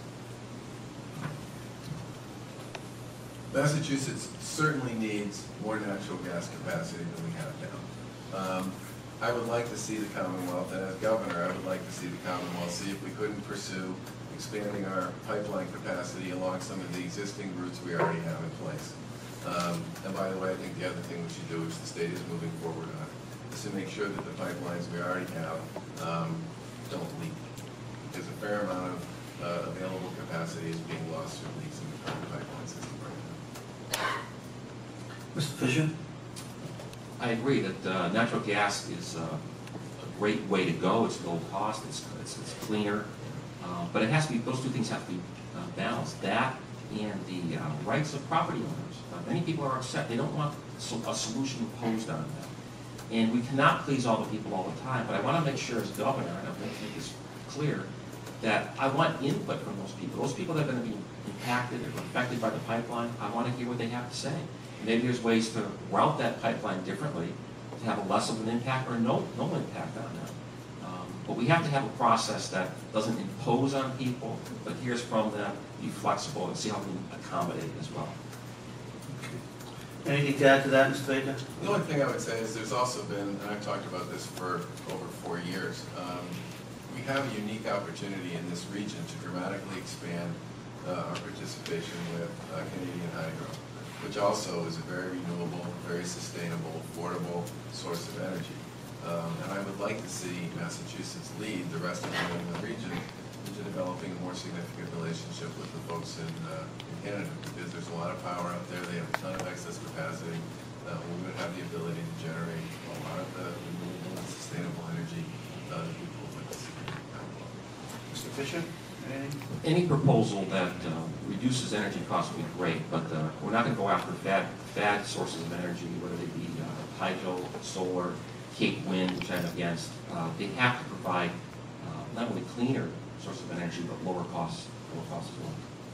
[SPEAKER 5] Massachusetts certainly needs more natural gas capacity than we have now. Um, I would like to see the Commonwealth, and as governor, I would like to see the Commonwealth see if we couldn't pursue expanding our pipeline capacity along some of the existing routes we already have in place. Um, and by the way, I think the other thing we should do, which the state is moving forward on, is to make sure that the pipelines we already have um, don't leak. Because a fair amount of uh, available capacity is being lost through leaks in the current pipeline system right now.
[SPEAKER 1] Mister Fisher?
[SPEAKER 4] I agree that uh, natural gas is uh, a great way to go. It's low cost, it's, it's, it's cleaner, uh, but it has to be, those two things have to be uh, balanced. That and the uh, rights of property owners. Uh, many people are upset. They don't want a solution imposed on them. And we cannot please all the people all the time, but I want to make sure as governor, and I want to make this clear, that I want input from those people. Those people that are going to be impacted or affected by the pipeline, I want to hear what they have to say. Maybe there's ways to route that pipeline differently to have a less of an impact or no, no impact on them. Um, But we have to have a process that doesn't impose on people, but hears from them, be flexible, and see how we can accommodate as well.
[SPEAKER 1] Anything to add to that, Mister Baker?
[SPEAKER 5] The only thing I would say is there's also been, and I've talked about this for over four years, um, we have a unique opportunity in this region to dramatically expand uh, our participation with uh, Canadian Hydro, which also is a very renewable, very sustainable, affordable source of energy. Um, and I would like to see Massachusetts lead the rest of the New England region into developing a more significant relationship with the folks in, uh, in Canada, because there's a lot of power out there. They have a ton of excess capacity. Uh, we would have the ability to generate a lot of the renewable and sustainable energy uh, that people would like to see.
[SPEAKER 1] Mister Fisher, anything?
[SPEAKER 4] Any proposal that uh, reduces energy costs would be great, but uh, we're not going to go after bad, bad sources of energy, whether they be uh, hydro, solar, Cape Wind, which I'm against. Uh, they have to provide uh, not only cleaner source of energy, but lower costs, lower costs as well.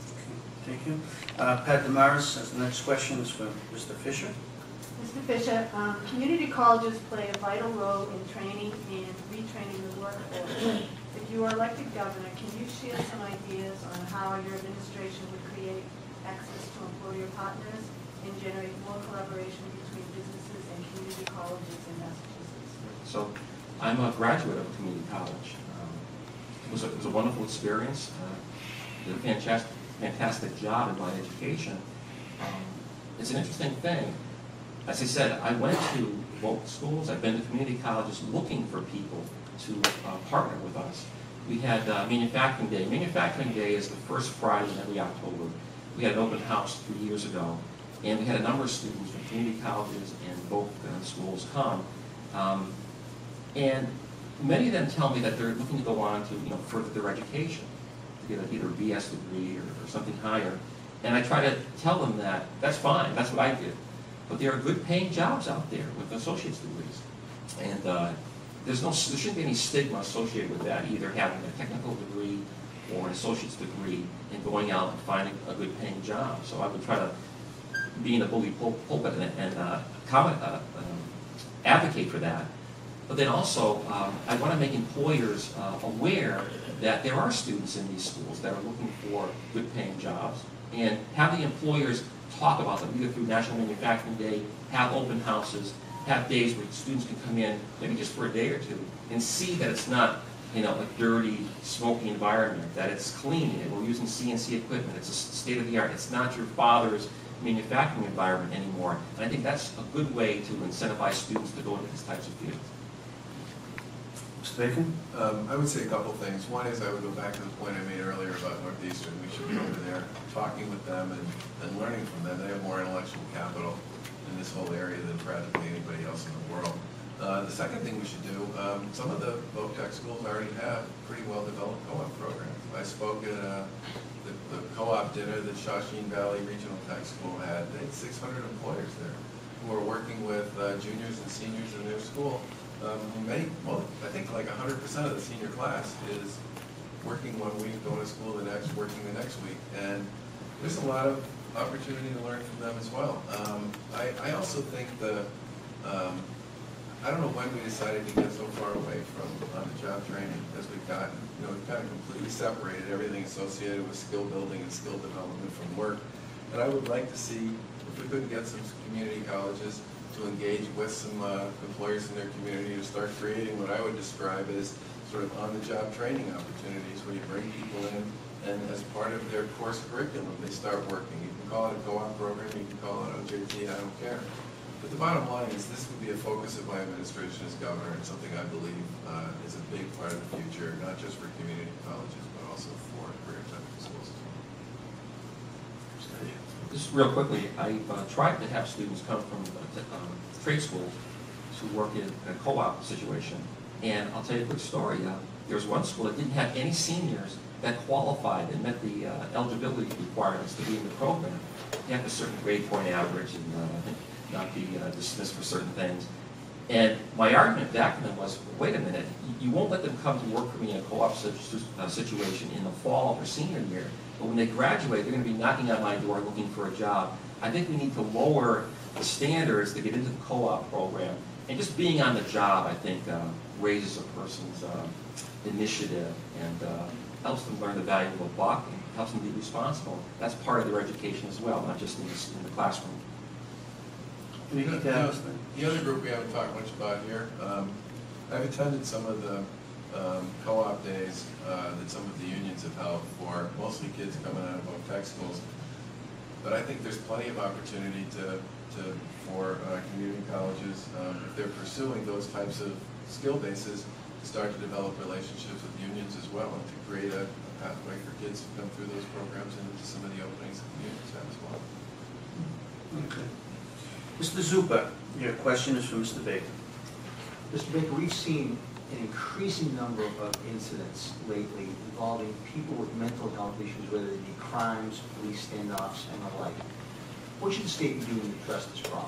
[SPEAKER 1] Thank you. Uh, Pat Damaris, as the next question is for Mister Fisher.
[SPEAKER 6] Mister Fisher, um, community colleges play a vital role in training and retraining the workforce. If you are elected governor, can you share some ideas on how your administration would create access to employer partners and generate more collaboration between businesses and community colleges in Massachusetts?
[SPEAKER 4] So I'm a graduate of a community college. Um, it, was a, it was a wonderful experience. Uh, did a fantastic, fantastic job in my education. Um, it's an interesting thing. As I said, I went to local schools, I've been to community colleges looking for people to uh, partner with us. We had uh, Manufacturing Day. Manufacturing Day is the first Friday in every October. We had an open house three years ago, and we had a number of students from community colleges and both uh, schools come. Um, and many of them tell me that they're looking to go on to you know, further their education, to get a, either a B S degree or, or something higher. And I try to tell them that that's fine, that's what I did. But there are good paying jobs out there with associate's degrees. And uh, there's no, there shouldn't be any stigma associated with that, either having a technical degree or an associate's degree and going out and finding a good paying job. So I would try to be in a bully pul pulpit and, and uh, comment, uh, um, advocate for that. But then also, um, I want to make employers uh, aware that there are students in these schools that are looking for good paying jobs, and have the employers talk about them, either through National Manufacturing Day, have open houses, have days where students can come in, maybe just for a day or two, and see that it's not, you know, a dirty, smoky environment, that it's clean, and we're using C N C equipment, it's a state of the art, it's not your father's manufacturing environment anymore. And I think that's a good way to incentivize students to go into these types of fields.
[SPEAKER 1] Mister Bacon?
[SPEAKER 5] Um, I would say a couple things. One is I would go back to the point I made earlier about Northeastern. We should be over there talking with them and, and learning from them. They have more intellectual capital in this whole area than practically anybody else in the world. Uh, the second thing we should do, um, some of the Voc-Tech schools already have pretty well developed co-op programs. I spoke at uh, the, the co-op dinner that Shawshene Valley Regional Tech School had. They had six hundred employers there who are working with uh, juniors and seniors in their school. Um, many, well, I think like one hundred percent of the senior class is working one week, going to school the next, working the next week. And there's a lot of opportunity to learn from them as well. Um, I, I also think the, um, I don't know when we decided to get so far away from on-the-job training as we've gotten. You know, we've kind of completely separated everything associated with skill building and skill development from work. And I would like to see if we could get some community colleges to engage with some uh, employers in their community to start creating what I would describe as sort of on-the-job training opportunities where you bring people in and as part of their course curriculum they start working. You can call it a co-op program, you can call it O J T, I don't care. But the bottom line is this would be a focus of my administration as governor and something I believe uh, is a big part of the future, not just for community colleges, but also for career technical schools as well.
[SPEAKER 4] Just real quickly, I've uh, tried to have students come from uh, um, trade schools to work in a co-op situation. And I'll tell you a quick story. Uh, there was one school that didn't have any seniors that qualified and met the uh, eligibility requirements to be in the program. You have a certain grade point average and uh, not be uh, dismissed for certain things. And my argument back to them was, wait a minute, you won't let them come to work for me in a co-op uh, situation in the fall of their senior year, but when they graduate, they're going to be knocking on my door looking for a job. I think we need to lower the standards to get into the co-op program And just being on the job, I think, uh, raises a person's uh, initiative and uh, helps them learn the value of a buck and helps them be responsible. That's part of their education as well, not just in the, in the classroom.
[SPEAKER 5] You know, you know, the other group we haven't talked much about here, um, I've attended some of the um, co-op days uh, that some of the unions have held for mostly kids coming out of both tech schools. But I think there's plenty of opportunity to, to for uh, community colleges, um, if they're pursuing those types of skill bases, to start to develop relationships with unions as well, and to create a, a pathway for kids to come through those programs and into some of the openings that the unions have as well.
[SPEAKER 1] Okay. Mister Zupa, your question is for Mister Baker.
[SPEAKER 7] Mister Baker, we've seen an increasing number of incidents lately involving people with mental health issues, whether they be crimes, police standoffs, and the like. What should the state be doing to address this problem?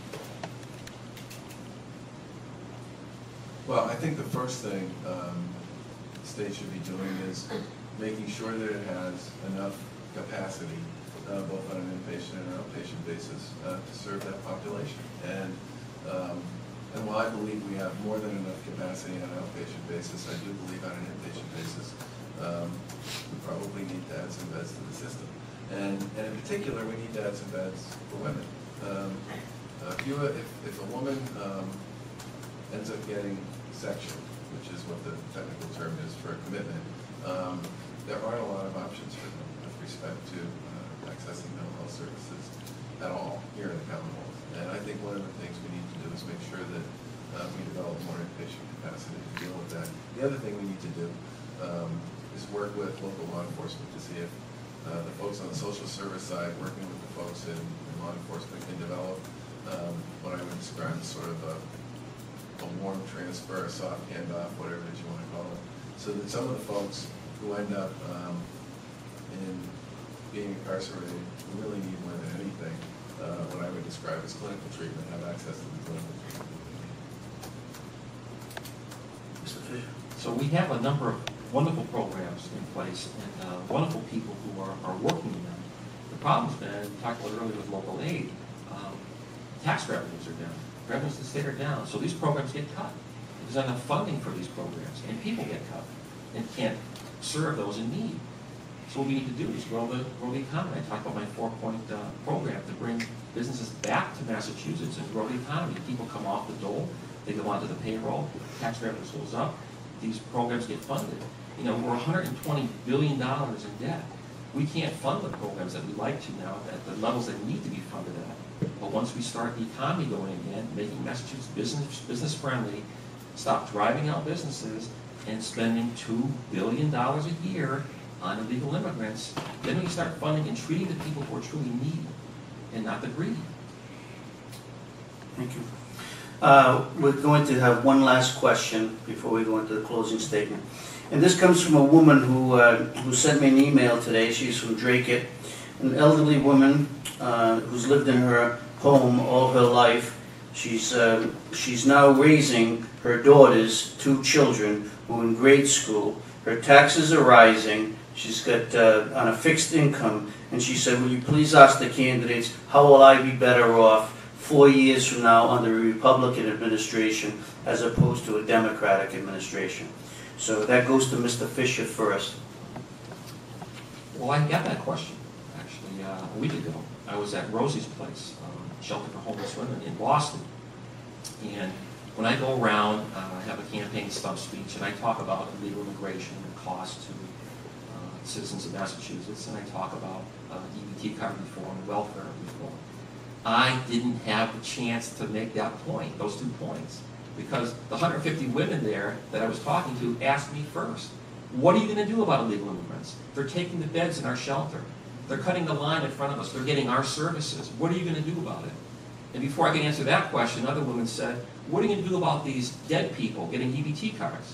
[SPEAKER 5] Well, I think the first thing um, the state should be doing is making sure that it has enough capacity, uh, both on an inpatient and an outpatient basis, uh, to serve that population. And um, and while I believe we have more than enough capacity on an outpatient basis, I do believe on an inpatient basis, um, we probably need to add some beds to the system. And, and in particular, we need to add some beds for women. Um, uh, if, you, if, if a woman um, ends up getting section, which is what the technical term is for a commitment, um, there aren't a lot of options for them with respect to uh, accessing mental health services at all here in the Commonwealth. And I think one of the things we need to do is make sure that uh, we develop more inpatient capacity to deal with that. The other thing we need to do um, is work with local law enforcement to see if uh, the folks on the social service side, working with the folks in, in law enforcement, can develop um, what I would describe as sort of a, a warm transfer, a soft handoff, whatever it is you want to call it, so that some of the folks who end up um, in being incarcerated, who really need more than anything, uh, what I would describe as clinical treatment, have access to the clinical treatment.
[SPEAKER 1] Mister Fisher?
[SPEAKER 4] So we have a number of wonderful programs in place and uh, wonderful people who are, are working in them. The problem's been, we talked about it earlier with local aid, um, tax revenues are down. Revenues to the state are down, so these programs get cut. There's not enough funding for these programs, and people get cut and can't serve those in need. So what we need to do is grow the, grow the economy. I talked about my four-point uh, program to bring businesses back to Massachusetts and grow the economy. People come off the dole, they go onto the payroll, tax revenues goes up, these programs get funded. You know, we're one hundred twenty billion dollars in debt. We can't fund the programs that we like to now at the levels that need to be funded at. But once we start the economy going again, making Massachusetts business, business friendly, stop driving out businesses and spending two billion dollars a year on illegal immigrants, then we start funding and treating the people who are truly needy and not the greedy.
[SPEAKER 1] Thank you. Uh, we're going to have one last question before we go into the closing statement. And this comes from a woman who, uh, who sent me an email today. She's from Dracut, an elderly woman uh, who's lived in her home all her life. She's, uh, she's now raising her daughter's two children who are in grade school. Her taxes are rising. She's got uh, on a fixed income. And she said, will you please ask the candidates, how will I be better off four years from now under a Republican administration as opposed to a Democratic administration? So that goes to Mister Fisher first.
[SPEAKER 4] Well, I got that question, actually, uh, a week ago. I was at Rosie's place, um, shelter for homeless women in Boston. And when I go around, uh, I have a campaign stump speech, and I talk about illegal immigration and cost to uh, citizens of Massachusetts, and I talk about uh, E B T card reform and welfare reform. I didn't have the chance to make that point, those two points, because the one hundred fifty women there that I was talking to asked me first, what are you going to do about illegal immigrants? They're taking the beds in our shelter. They're cutting the line in front of us. They're getting our services. What are you going to do about it? And before I could answer that question, another woman said, what are you going to do about these dead people getting E B T cards?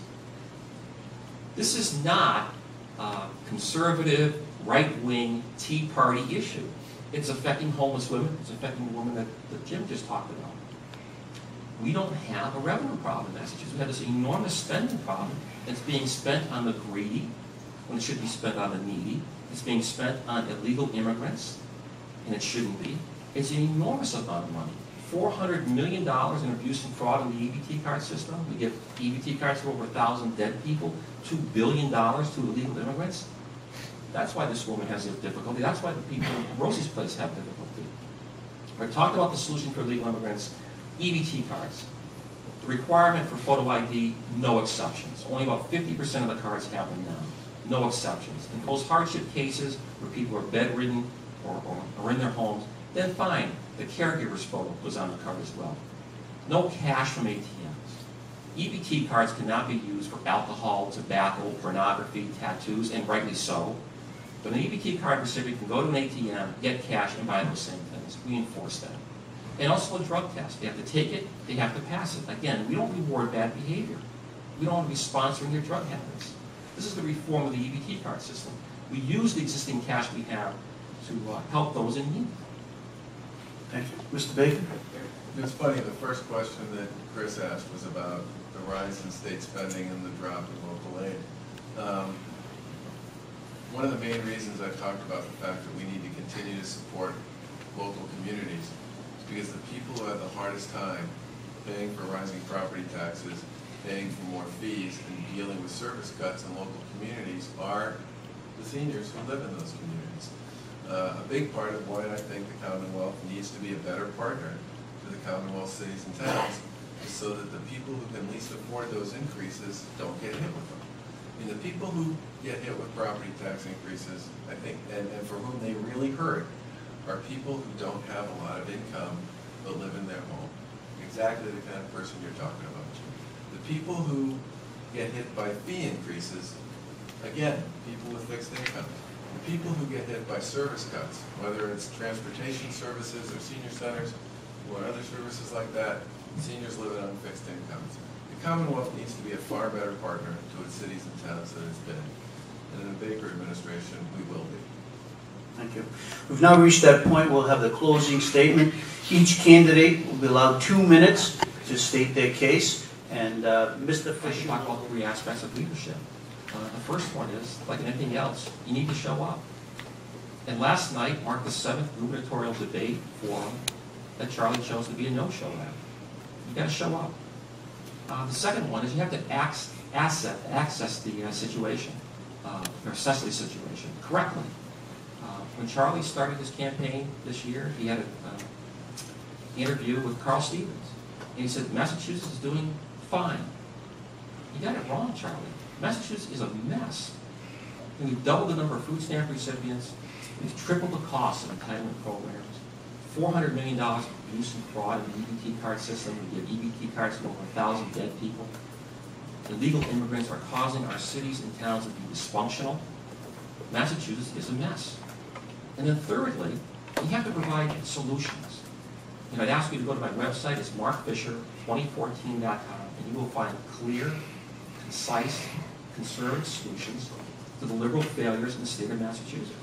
[SPEAKER 4] This is not a conservative, right-wing Tea Party issue. It's affecting homeless women. It's affecting the woman that, that Jim just talked about. We don't have a revenue problem in Massachusetts. We have this enormous spending problem that's being spent on the greedy when it should be spent on the needy. It's being spent on illegal immigrants, and it shouldn't be. It's an enormous amount of money. four hundred million dollars in abuse and fraud in the E B T card system. We give E B T cards to over a thousand dead people, two billion dollars to illegal immigrants. That's why this woman has difficulty. That's why the people in Rosie's place have difficulty. We talked about the solution for illegal immigrants, E B T cards. The requirement for photo I D, no exceptions. Only about fifty percent of the cards have them now. No exceptions. In those hardship cases where people are bedridden or, or are in their homes, then fine, the caregiver's photo goes on the card as well. No cash from A T Ms. E B T cards cannot be used for alcohol, tobacco, pornography, tattoos, and rightly so. But an E B T card recipient can go to an A T M, get cash, and buy those same things. We enforce that. And also a drug test. They have to take it, they have to pass it. Again, we don't reward bad behavior. We don't want to be sponsoring their drug habits. This is the reform of the E B T card system. We use the existing cash we have to uh, help those in need.
[SPEAKER 1] Thank you. Mister Bacon?
[SPEAKER 5] It's funny, the first question that Chris asked was about the rise in state spending and the drop in local aid. Um, one of the main reasons I talked about the fact that we need to continue to support local communities is because the people who have the hardest time paying for rising property taxes, paying for more fees, and dealing with service cuts in local communities are the seniors who live in those communities. Uh, a big part of why I think the Commonwealth needs to be a better partner to the Commonwealth cities and towns is so that the people who can least afford those increases don't get hit with them. I mean, the people who get hit with property tax increases, I think, and, and for whom they really hurt, are people who don't have a lot of income but live in their home. Exactly the kind of person you're talking about. The people who get hit by fee increases, again, people with fixed income. The people who get hit by service cuts, whether it's transportation services or senior centers or other services like that, seniors living on fixed incomes. The Commonwealth needs to be a far better partner to its cities and towns than it's been. And in the Baker administration, we will be.
[SPEAKER 1] Thank you. We've now reached that point. We'll have the closing statement. Each candidate will be allowed two minutes to state their case. And uh, Mister
[SPEAKER 4] I should
[SPEAKER 1] Fisher.
[SPEAKER 4] talk about three aspects of leadership. Uh, the first one is, like anything else, you need to show up. And last night marked the seventh gubernatorial debate forum that Charlie chose to be a no-show at. You got to show up. Uh, the second one is you have to access, asset, access the uh, situation, uh, or assess the situation correctly. Uh, when Charlie started his campaign this year, he had an uh, interview with Carl Stevens. And he said, Massachusetts is doing fine. You got it wrong, Charlie. Massachusetts is a mess. And we've doubled the number of food stamp recipients. We've tripled the cost of entitlement programs. four hundred million dollars of abuse and fraud in the E B T card system. We give E B T cards to over a thousand dead people. Illegal immigrants are causing our cities and towns to be dysfunctional. Massachusetts is a mess. And then thirdly, we have to provide solutions. You know, I'd ask you to go to my website. It's mark fisher twenty fourteen dot com, and you will find clear, concise, conservative solutions to the liberal failures in the state of Massachusetts.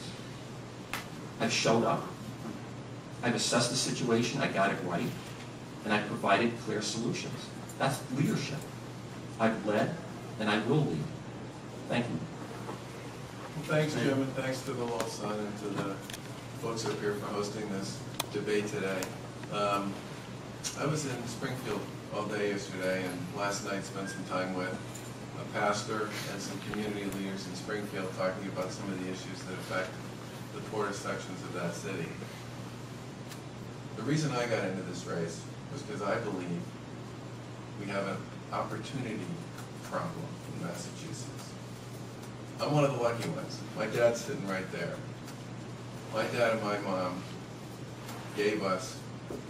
[SPEAKER 4] I've showed up. I've assessed the situation. I got it right. And I've provided clear solutions. That's leadership. I've led, and I will lead. Thank you.
[SPEAKER 5] Well, thanks, Jim, and thanks to the Law Sun and to the folks up here for hosting this debate today. Um, I was in Springfield all day yesterday, and last night spent some time with a pastor and some community leaders in Springfield talking about some of the issues that affect the poorest sections of that city. The reason I got into this race was because I believe we have an opportunity problem in Massachusetts. I'm one of the lucky ones. My dad's sitting right there. My dad and my mom gave us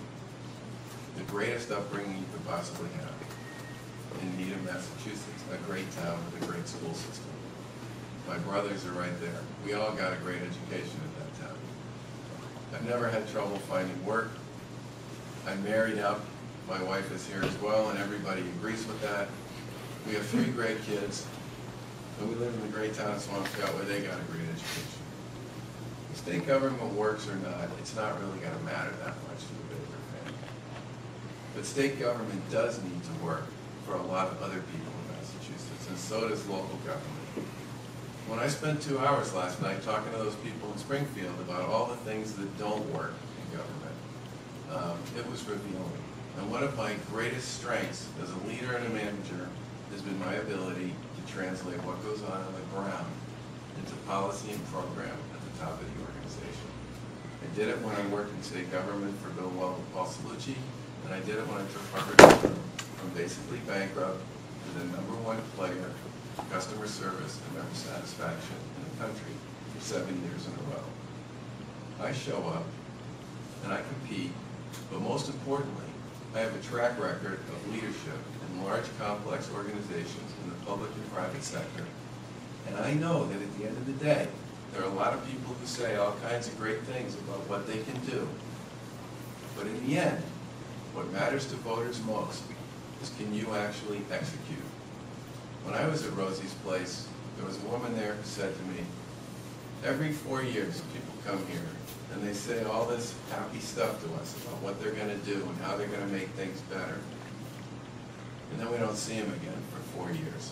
[SPEAKER 5] the greatest upbringing you could possibly have in Needham, Massachusetts, a great town with a great school system. My brothers are right there. We all got a great education at that town. I've never had trouble finding work. I'm married up. My wife is here as well, and everybody agrees with that. We have three great kids, and we live in the great town of Swampscott where they got a great education. If state government works or not, it's not really going to matter that much to the Baker family. But state government does need to work for a lot of other people in Massachusetts, and so does local government. When I spent two hours last night talking to those people in Springfield about all the things that don't work in government, um, it was revealing. And one of my greatest strengths as a leader and a manager has been my ability to translate what goes on on the ground into policy and program at the top of the organization. I did it when I worked in state government for Bill Weld and Paul Salucci, and I did it when I took Harvard from basically bankrupt to the number one player in customer service and member satisfaction in the country for seven years in a row. I show up and I compete, but most importantly, I have a track record of leadership in large, complex organizations in the public and private sector. And I know that at the end of the day, there are a lot of people who say all kinds of great things about what they can do. But in the end, what matters to voters most is, can you actually execute? When I was at Rosie's Place, there was a woman there who said to me, every four years people come here and they say all this happy stuff to us about what they're going to do and how they're going to make things better. And then we don't see them again for four years.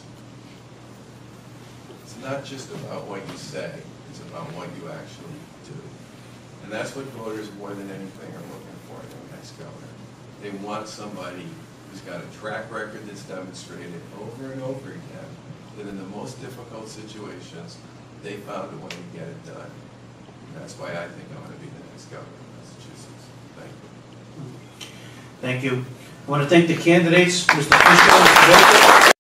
[SPEAKER 5] It's not just about what you say, it's about what you actually do. And that's what voters more than anything are looking for in their next governor. They want somebody who's got a track record that's demonstrated over and over again that in the most difficult situations, they found a way to get it done. And that's why I think I'm going to be the next governor of Massachusetts. Thank you.
[SPEAKER 1] Thank you. I want to thank the candidates, Mister Fisher, Mister Baker.